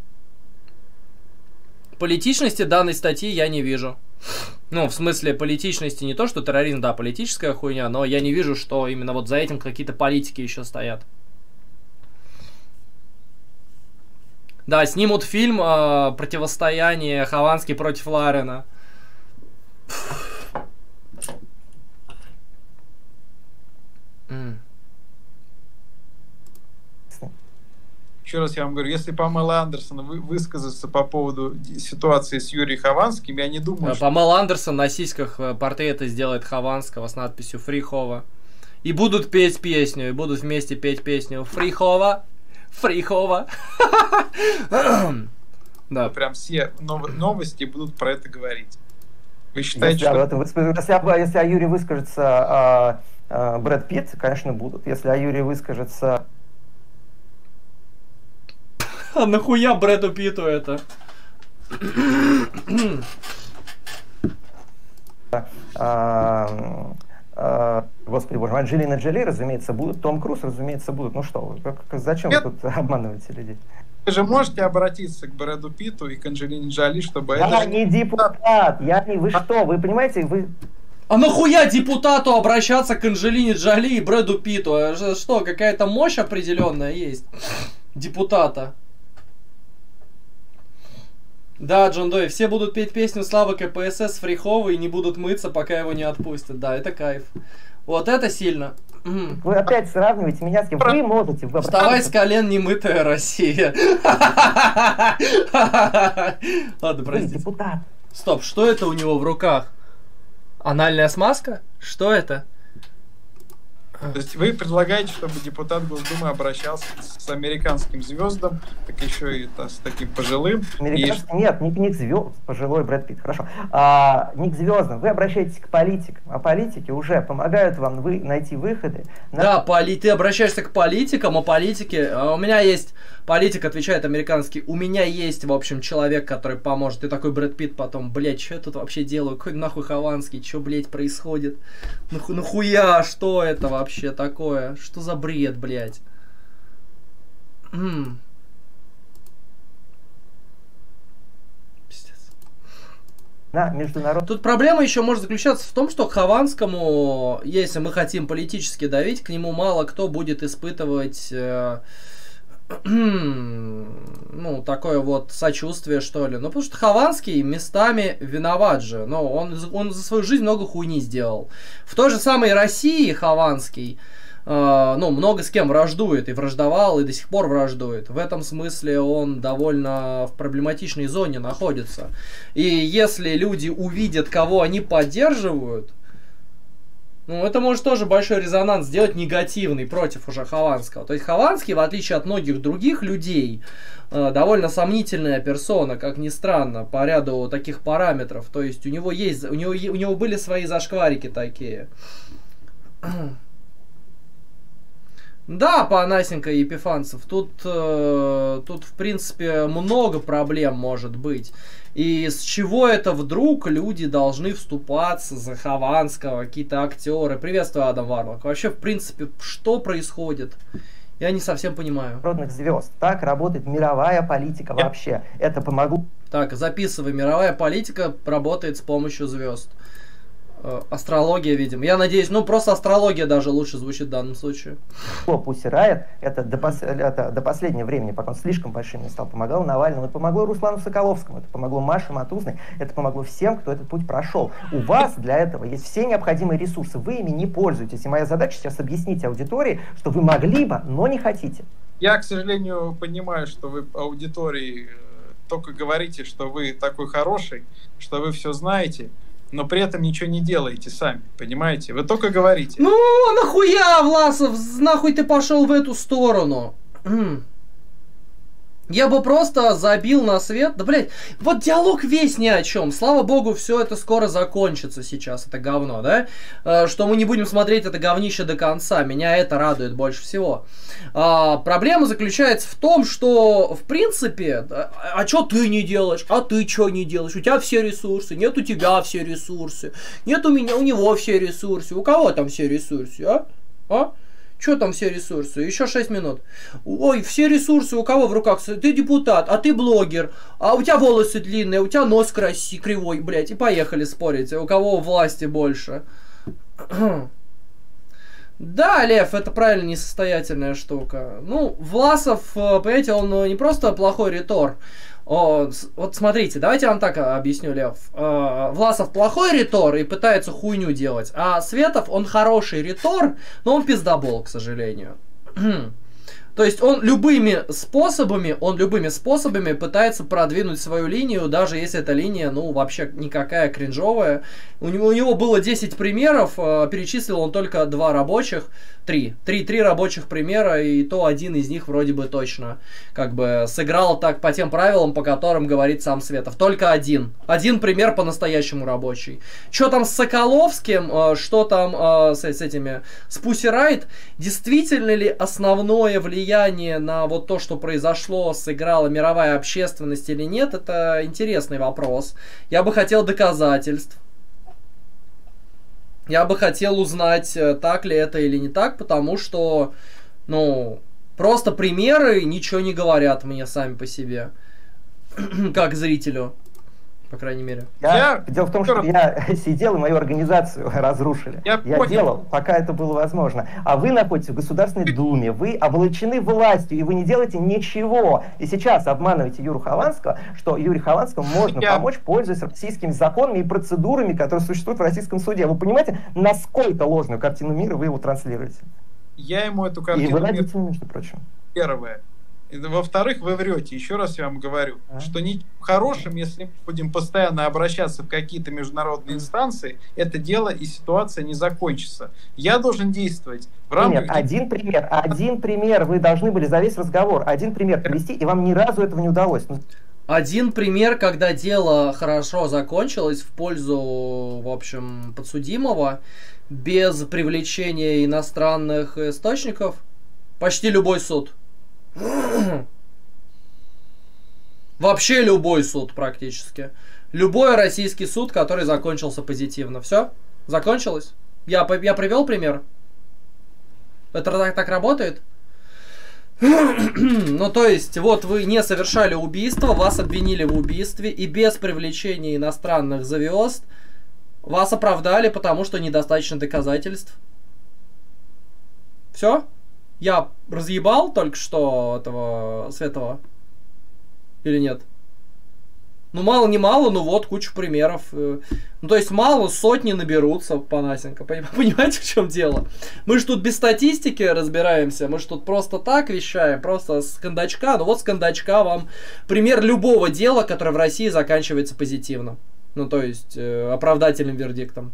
Политичности данной статьи я не вижу. Ну, в смысле политичности не то, что терроризм, да, политическая хуйня, но я не вижу, что именно вот за этим какие-то политики еще стоят. Да, снимут фильм «Противостояние Хованский против Ларина». Еще раз я вам говорю, если Памела Андерсон высказаться по поводу ситуации с Юрием Хованским, я не думаю, что... Памела Андерсон на сиськах портреты сделает Хованского с надписью «Free Хова». И будут петь песню, и будут вместе петь песню «Free Хова, Free Хова». Да. Прям все новости будут про это говорить. Вы считаете, если о Юрии выскажется Брэд Питт, конечно, будут. Если о Юрии выскажется... А нахуя Брэду Питту это? Господи боже, Анджелина Джоли, разумеется, будут. Том Круз, разумеется, будут. Ну что вы, зачем вы тут обманываете людей? Вы же можете обратиться к Брэду Питту и к Анджелине Джоли, чтобы... Я не депутат, вы что, вы понимаете, вы... А нахуя депутату обращаться к Анджелине Джоли и Брэду Питту? Что, какая-то мощь определенная есть депутата? Да, Джон Дой, все будут петь песню Славы КПСС Фрихова и не будут мыться, пока его не отпустят. Да, это кайф. Вот это сильно. Вы опять сравниваете меня с кем? Вы можете... Вставай с колен, немытая Россия. Ладно, простите. Депутат. Стоп, что это у него в руках? Анальная смазка? Что это? То есть вы предлагаете, чтобы депутат Госдумы обращался с американским звездам, так еще и с таким пожилым? Нет, не к звездам, пожилой Брэд Питт, хорошо. Не к звездам, вы обращаетесь к политикам, а политики уже помогают вам найти выходы. Да, ты обращаешься к политикам, а политики... У меня есть... Политик отвечает американский, у меня есть, в общем, человек, который поможет. И такой Брэд Питт потом, блядь, что я тут вообще делаю? Какой нахуй Хованский? Что, блядь, происходит? Нахуя? Что это вообще такое? Что за бред, блядь? Пиздец. Тут проблема еще может заключаться в том, что к Хованскому, если мы хотим политически давить, к нему мало кто будет испытывать... ну, такое вот сочувствие, что ли. Ну, потому что Хованский местами виноват же. Ну, он за свою жизнь много хуйни сделал. В той же самой России Хованский ну, много с кем враждует, и враждовал, и до сих пор враждует. В этом смысле он довольно в проблематичной зоне находится. И если люди увидят, кого они поддерживают, ну, это может тоже большой резонанс сделать негативный против уже Хованского. То есть Хованский, в отличие от многих других людей, довольно сомнительная персона, как ни странно, по ряду таких параметров. То есть у него были свои зашкварики такие. Да, Панасенко и Епифанцев, тут в принципе много проблем может быть. И с чего это вдруг люди должны вступаться за Хованского, какие-то актеры? Приветствую, Адам Варлок. Вообще, в принципе, что происходит? Я не совсем понимаю. Народных звезд. Так работает мировая политика вообще. Это помогло. Так, записывай. Мировая политика работает с помощью звезд. Астрология, видимо. Я надеюсь, ну просто астрология даже лучше звучит в данном случае. Pussy Riot, это до последнего времени, пока он слишком большим не стал, помогал Навальному, это помогло Руслану Соколовскому, это помогло Маше Матузной, это помогло всем, кто этот путь прошел. У вас для этого есть все необходимые ресурсы, вы ими не пользуетесь. И моя задача сейчас объяснить аудитории, что вы могли бы, но не хотите. Я, к сожалению, понимаю, что вы аудитории только говорите, что вы такой хороший, что вы все знаете, но при этом ничего не делаете сами, понимаете? Вы только говорите. Ну, нахуя, Власов, нахуй ты пошел в эту сторону? Я бы просто забил на свет. Да, блядь, вот диалог весь ни о чем. Слава богу, все это скоро закончится сейчас, это говно, да? Что мы не будем смотреть это говнище до конца. Меня это радует больше всего. Проблема заключается в том, что, в принципе, а что ты не делаешь? А ты что не делаешь? У тебя все ресурсы, нет у тебя все ресурсы. Нет у меня, у него все ресурсы. У кого там все ресурсы, а? Что там все ресурсы? Еще 6 минут. Ой, все ресурсы у кого в руках? Ты депутат, а ты блогер, а у тебя волосы длинные, у тебя нос кривой, блядь. И поехали спорить, у кого власти больше. Да, Лев, это правильно несостоятельная штука. Ну, Власов, понимаете, он не просто плохой ритор. Вот смотрите, давайте я вам так объясню, Лев. Власов плохой ритор и пытается хуйню делать, а Светов, он хороший ритор, но он пиздобол, к сожалению. То есть он любыми способами пытается продвинуть свою линию, даже если эта линия, ну, вообще никакая, кринжовая. У него было 10 примеров, перечислил он только 2 рабочих, 3 рабочих примера, и то один из них вроде бы точно как бы сыграл так по тем правилам, по которым говорит сам Светов. Только один пример по-настоящему рабочий. Что там с Соколовским, что там с Pussy Riot, действительно ли основное влияние на вот то, что произошло, сыграла мировая общественность или нет, это интересный вопрос. Я бы хотел доказательств. Я бы хотел узнать, так ли это или не так, потому что, ну, просто примеры ничего не говорят мне сами по себе, как зрителю, по крайней мере. Дело в том, что я сидел и мою организацию разрушили. Я делал, пока это было возможно. А вы находитесь в Государственной Думе, вы облачены властью, и вы не делаете ничего. И сейчас обманываете Юру Хованского, что Юрию Хованскому можно помочь, пользуясь российскими законами и процедурами, которые существуют в российском суде. Вы понимаете, насколько ложную картину мира вы его транслируете? Я ему эту картину мира... И вы между прочим. Первое. Во-вторых, вы врете. Еще раз я вам говорю, что не хорошим, если мы будем постоянно обращаться в какие-то международные инстанции, это дело и ситуация не закончится. Я должен действовать в рамках... Нет, один пример. Вы должны были за весь разговор один пример привести, и вам ни разу этого не удалось. Один пример, когда дело хорошо закончилось в пользу, в общем, подсудимого, без привлечения иностранных источников, почти любой суд. Вообще любой суд практически. Любой российский суд, который закончился позитивно. Все? Закончилось? Я привел пример? Это так работает? Ну, то есть, вот вы не совершали убийство, вас обвинили в убийстве, и без привлечения иностранных звезд вас оправдали, потому что недостаточно доказательств. Все? Я разъебал только что этого Светова? Или нет? Ну, мало не мало, но вот куча примеров. Ну, то есть мало, сотни наберутся, Панасенко. Понимаете, в чем дело? Мы же тут без статистики разбираемся, мы же тут просто так вещаем, просто с кондачка. Ну вот с кондачка вам пример любого дела, которое в России заканчивается позитивно. Ну, то есть оправдательным вердиктом.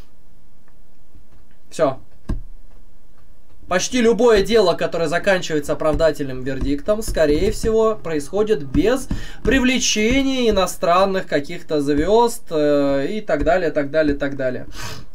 Все. Почти любое дело, которое заканчивается оправдательным вердиктом, скорее всего, происходит без привлечения иностранных каких-то звезд и так далее, так далее, так далее.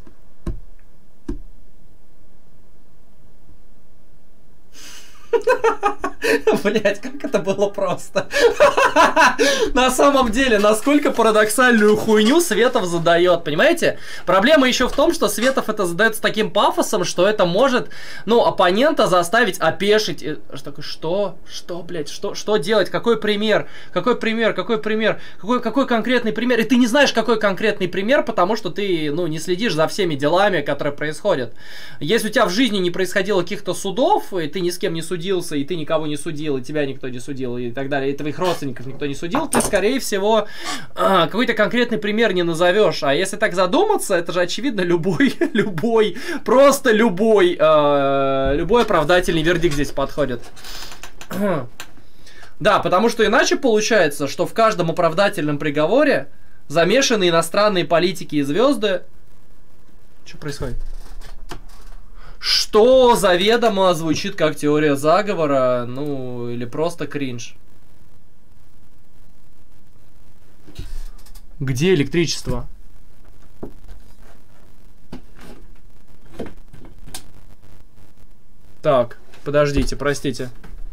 Блять, как это было просто. На самом деле, насколько парадоксальную хуйню Светов задает, понимаете? Проблема еще в том, что Светов это задает с таким пафосом, что это может, ну, оппонента заставить опешить. Что, блять, что делать? Какой пример? Какой конкретный пример? И ты не знаешь, какой конкретный пример, потому что ты, ну, не следишь за всеми делами, которые происходят. Если у тебя в жизни не происходило каких-то судов, и ты ни с кем не судился, и ты никого не судил, и тебя никто не судил, и так далее, и твоих родственников никто не судил, ты, скорее всего, какой-то конкретный пример не назовешь. А если так задуматься, это же, очевидно, любой оправдательный вердикт здесь подходит. Да, потому что иначе получается, что в каждом оправдательном приговоре замешаны иностранные политики и звезды. Что происходит? Что заведомо звучит как теория заговора, ну, или просто кринж. Где электричество? Так, подождите, простите.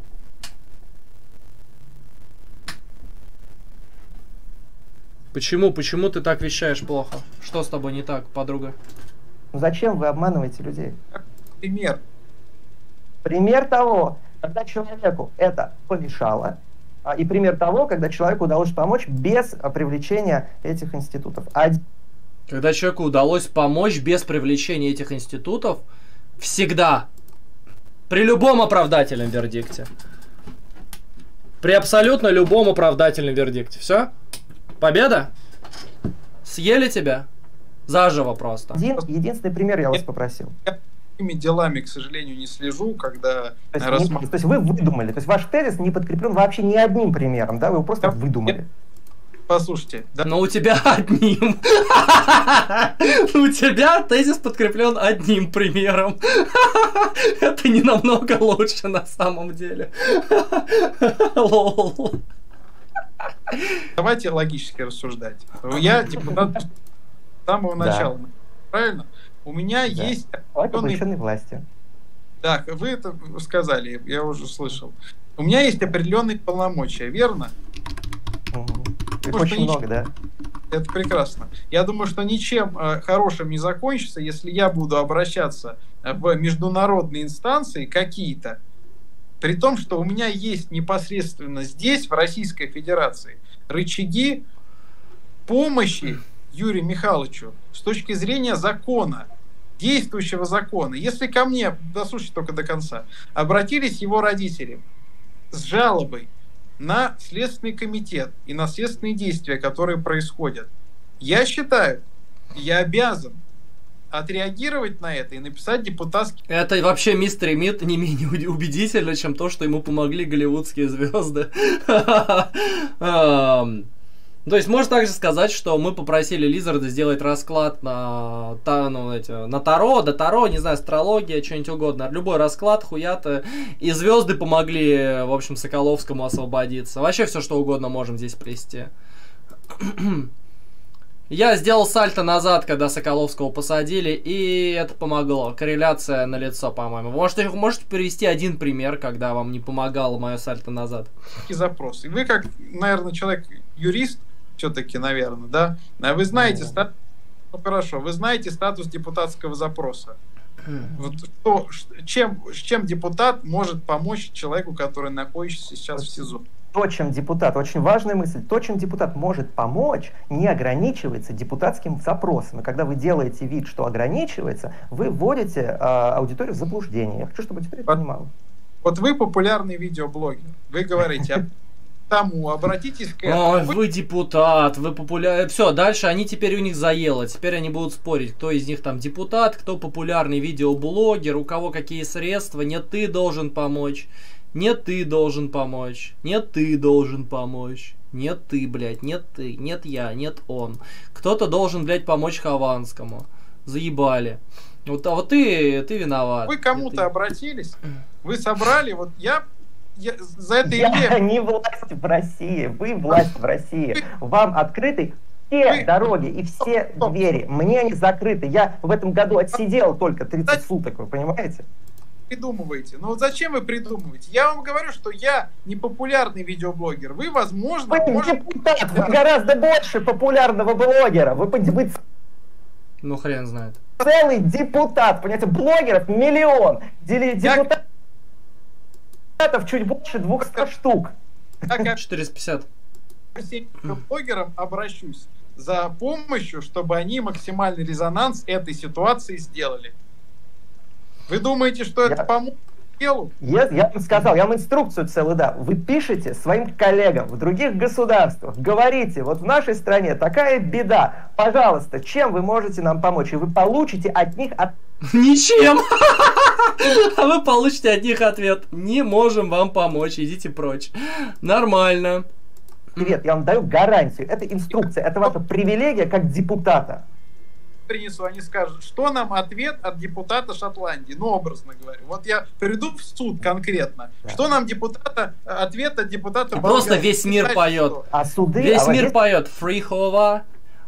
Почему ты так вещаешь плохо? Что с тобой не так, подруга? Зачем вы обманываете людей? Пример. Пример того, когда человеку это помешало, и пример того, когда человеку удалось помочь без привлечения этих институтов. Когда человеку удалось помочь без привлечения этих институтов, всегда, при любом оправдательном вердикте. При абсолютно любом оправдательном вердикте. Все? Победа? Съели тебя? Заживо просто. Единственный пример я вас попросил. Такими делами, к сожалению, не слежу, когда... То есть вы выдумали, то есть ваш тезис не подкреплен вообще ни одним примером, да? Вы его просто выдумали. Послушайте. Да. Но у тебя одним. У тебя тезис подкреплен одним примером. Это не намного лучше на самом деле. Лол. Давайте логически рассуждать. Я депутат с самого начала. Правильно? У меня есть... определенные власти. Да, вы это сказали, я уже слышал. У меня есть определенные полномочия, верно? Очень много, да. Это прекрасно. Я думаю, что ничем хорошим не закончится, если я буду обращаться в международные инстанции какие-то, при том, что у меня есть непосредственно здесь, в Российской Федерации, рычаги помощи Юрию Михайловичу с точки зрения закона, действующего закона. Если ко мне, дослушайте только до конца, обратились его родители с жалобой на Следственный комитет и на следственные действия, которые происходят, я считаю, я обязан отреагировать на это и написать депутатский... Это вообще мистер Мид не менее убедительно, чем то, что ему помогли голливудские звезды. То есть можно также сказать, что мы попросили Лизарда сделать расклад на Таро, не знаю, астрология, что-нибудь угодно. Любой расклад, хуята. И звезды помогли, в общем, Соколовскому освободиться. Вообще все, что угодно можем здесь плести. Я сделал сальто назад, когда Соколовского посадили, и это помогло. Корреляция налицо, по-моему. Можете привести один пример, когда вам не помогало мое сальто назад? И запрос. И вы, как, наверное, человек-юрист, все-таки, наверное, да? Вы знаете статус... Ну, хорошо, вы знаете статус депутатского запроса. Вот чем депутат может помочь человеку, который находится сейчас в СИЗО? То, чем депутат, очень важная мысль, то, чем депутат может помочь, не ограничивается депутатским запросом. И когда вы делаете вид, что ограничивается, вы вводите аудиторию в заблуждение. Я хочу, чтобы теперь это понимал. Вот вы популярный видеоблогер. Вы говорите, тому, обратитесь к Ой, этому. вы депутат, вы популярный. Все, дальше они теперь у них заело. Теперь они будут спорить, кто из них там депутат, кто популярный видеоблогер, у кого какие средства. Нет, ты должен помочь. Нет, ты должен помочь. Нет, ты должен помочь. Нет, ты, блядь, нет ты, нет я, нет он. Кто-то должен, блядь, помочь Хованскому. Заебали. Вот, а вот ты виноват. Вы кому-то обратились, вы собрали, вот я за это Я не власть в России, вы власть в России. Вам открыты все дороги и все двери. Мне они закрыты. Я в этом году отсидел только 30 суток, вы понимаете? придумываете. Но вот зачем вы придумываете? Я вам говорю, что я не популярный видеоблогер. Вы, возможно, Вы депутат, вы гораздо больше популярного блогера. Вы Ну хрен знает. целый депутат, понимаете, блогеров миллион. Депутатов чуть больше 200 штук. Так как 450. к всем блогерам обращусь за помощью, чтобы они максимальный резонанс этой ситуации сделали. Вы думаете, что это поможет делу? Я вам сказал, я вам инструкцию целую дал. Вы пишете своим коллегам в других государствах, говорите, вот в нашей стране такая беда, пожалуйста, чем вы можете нам помочь? И вы получите от них Ничем! А вы получите от них ответ: не можем вам помочь, идите прочь. Нормально. ответ, я вам даю гарантию. Это инструкция, это ваша привилегия как депутата. Принесу, они скажут, что нам ответ от депутата Шотландии, ну, образно говоря. Вот я приду в суд конкретно, что нам ответ от депутата Просто весь мир поет. А суды... Весь мир поет. Фрихова.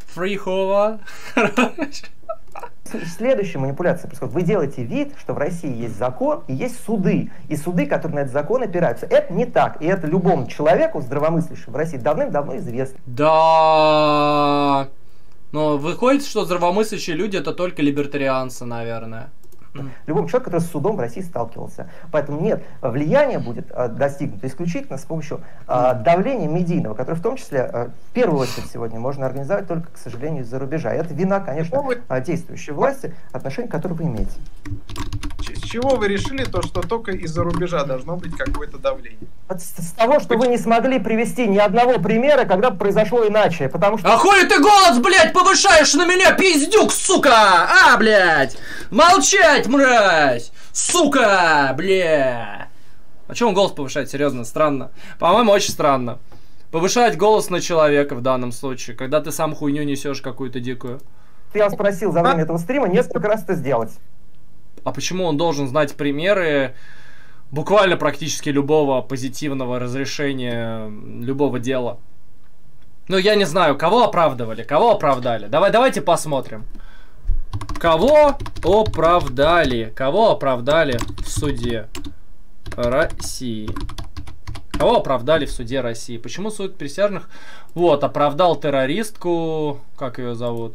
Следующая манипуляция происходит. Вы делаете вид, что в России есть закон и есть суды. И суды, которые на этот закон опираются. Это не так. И это любому человеку, здравомыслящему в России, давным-давно известно. Да. Но выходит, что здравомыслящие люди это только либертарианцы, наверное. Любому человеку, который с судом в России сталкивался. Поэтому нет, влияние будет достигнуто исключительно с помощью давления медийного, которое в том числе, в первую очередь сегодня, можно организовать только, к сожалению, из-за рубежа. И это вина, конечно, действующей власти, отношение к которой вы имеете. С чего вы решили то, что только из-за рубежа должно быть какое-то давление? С того, что вы не смогли привести ни одного примера, когда бы произошло иначе, потому что... А хули ты голос, блядь, повышаешь на меня, пиздюк, сука! А, блядь! Молчать, мразь! Сука, бля! А чё он голос повышает? Серьезно, странно. По-моему, очень странно. Повышать голос на человека в данном случае, когда ты сам хуйню несешь какую-то дикую. Я вас просил за время этого стрима несколько раз это сделать. А почему он должен знать примеры буквально практически любого позитивного разрешения любого дела? Ну, я не знаю, кого оправдывали, кого оправдали. Давайте посмотрим. Кого оправдали? Кого оправдали в суде России? Кого оправдали в суде России? Почему суд присяжных? Вот, оправдал террористку. Как ее зовут?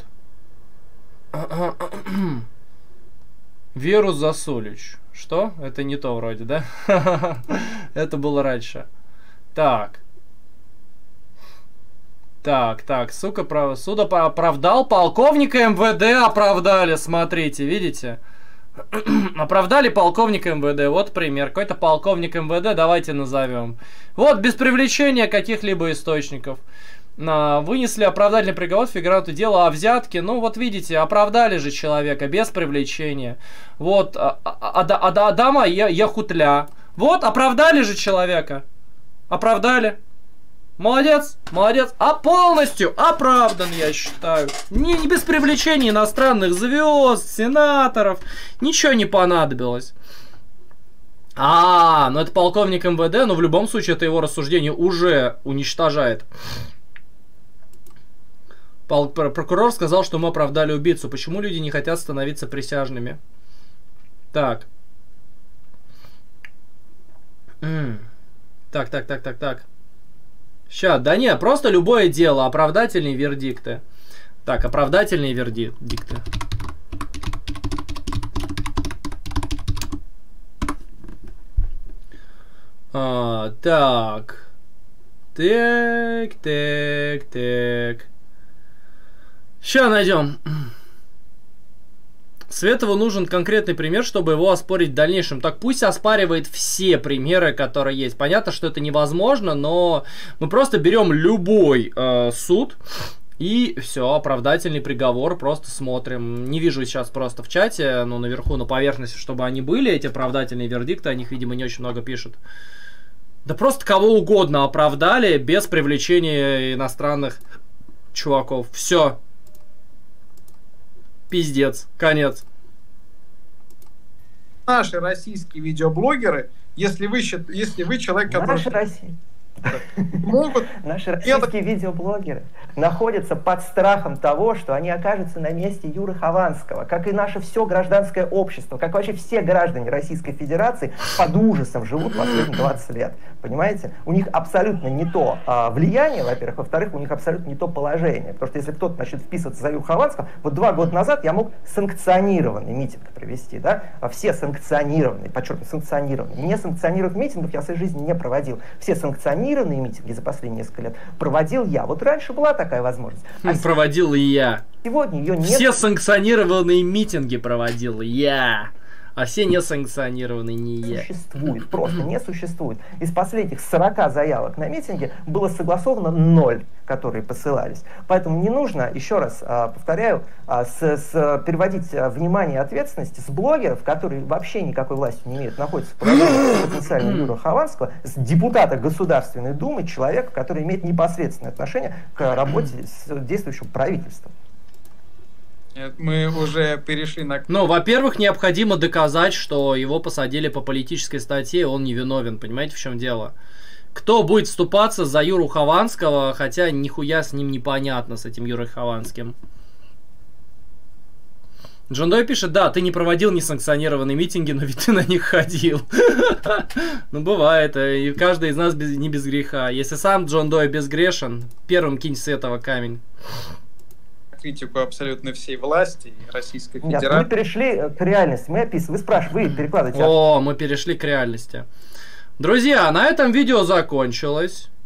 Веру Засулич. Что? Это не то вроде, да? Это было раньше. Так, сука, суда оправдал полковника МВД, оправдали, смотрите, видите? Оправдали полковника МВД, вот пример. Какой-то полковник МВД, давайте назовем. Вот, без привлечения каких-либо источников. Вынесли оправдательный приговор фигуранту дела о взятке. Ну, вот видите, оправдали же человека без привлечения. Вот, Адама Яхутля. Вот, оправдали же человека. Оправдали. Молодец, молодец. А полностью оправдан, я считаю. Не без привлечения иностранных звезд, сенаторов. Ничего не понадобилось. Ну это полковник МВД, но в любом случае это его рассуждение уже уничтожает. Прокурор сказал, что мы оправдали убийцу. Почему люди не хотят становиться присяжными? Так. Так. Ща, да не, просто любое дело. Оправдательные вердикты. Так, оправдательные вердикты. Так. Так. Ща найдем. Светову нужен конкретный пример, чтобы его оспорить в дальнейшем. Так пусть оспаривает все примеры, которые есть. Понятно, что это невозможно, но мы просто берем любой суд и все, оправдательный приговор, просто смотрим. Не вижу сейчас просто в чате, ну, наверху, на поверхности, чтобы они были, эти оправдательные вердикты, о них, видимо, не очень много пишут. Да просто кого угодно оправдали без привлечения иностранных чуваков. Все. Пиздец. Конец. Наши российские видеоблогеры, если вы человек, который... могут... Наши российские видеоблогеры находятся под страхом того, что они окажутся на месте Юры Хованского, как и наше все гражданское общество, как вообще все граждане Российской Федерации под ужасом живут последние 20 лет. Понимаете? У них абсолютно не то влияние, во-первых, во-вторых, у них абсолютно не то положение. Потому что если кто-то начнет вписываться за Юру Хованского, вот 2 года назад я мог санкционированный митинг провести, да? Все санкционированные, подчеркну, санкционированные. Несанкционированных митингов я в своей жизни не проводил. Все санкционированные митинги за последние несколько лет проводил я. Вот раньше была такая возможность. Проводил и я. Сегодня ее нет. Все санкционированные митинги проводил я. А все несанкционированные не я. Существует, просто не существует. Из последних 40 заявок на митинге было согласовано 0, которые посылались. Поэтому не нужно, еще раз повторяю, переводить внимание и ответственности с блогеров, которые вообще никакой властью не имеют, находятся в положении потенциально Юрия Хованского, с депутата Государственной Думы, человека, который имеет непосредственное отношение к работе действующего правительства. Мы уже перешли на... Ну, во-первых, необходимо доказать, что его посадили по политической статье, он невиновен. Понимаете, в чем дело? Кто будет вступаться за Юру Хованского, хотя нихуя с ним непонятно, с этим Юрой Хованским. Джон Дой пишет, да, ты не проводил несанкционированные митинги, но ведь ты на них ходил. Ну, бывает, и каждый из нас не без греха. Если сам Джон Дой безгрешен, первым кинь с этого камень. Критику абсолютно всей власти Российской Федерации. Нет, мы перешли к реальности. Мы описываем. Вы спрашиваете, вы перекладываете. О, мы перешли к реальности. Друзья, на этом видео закончилось.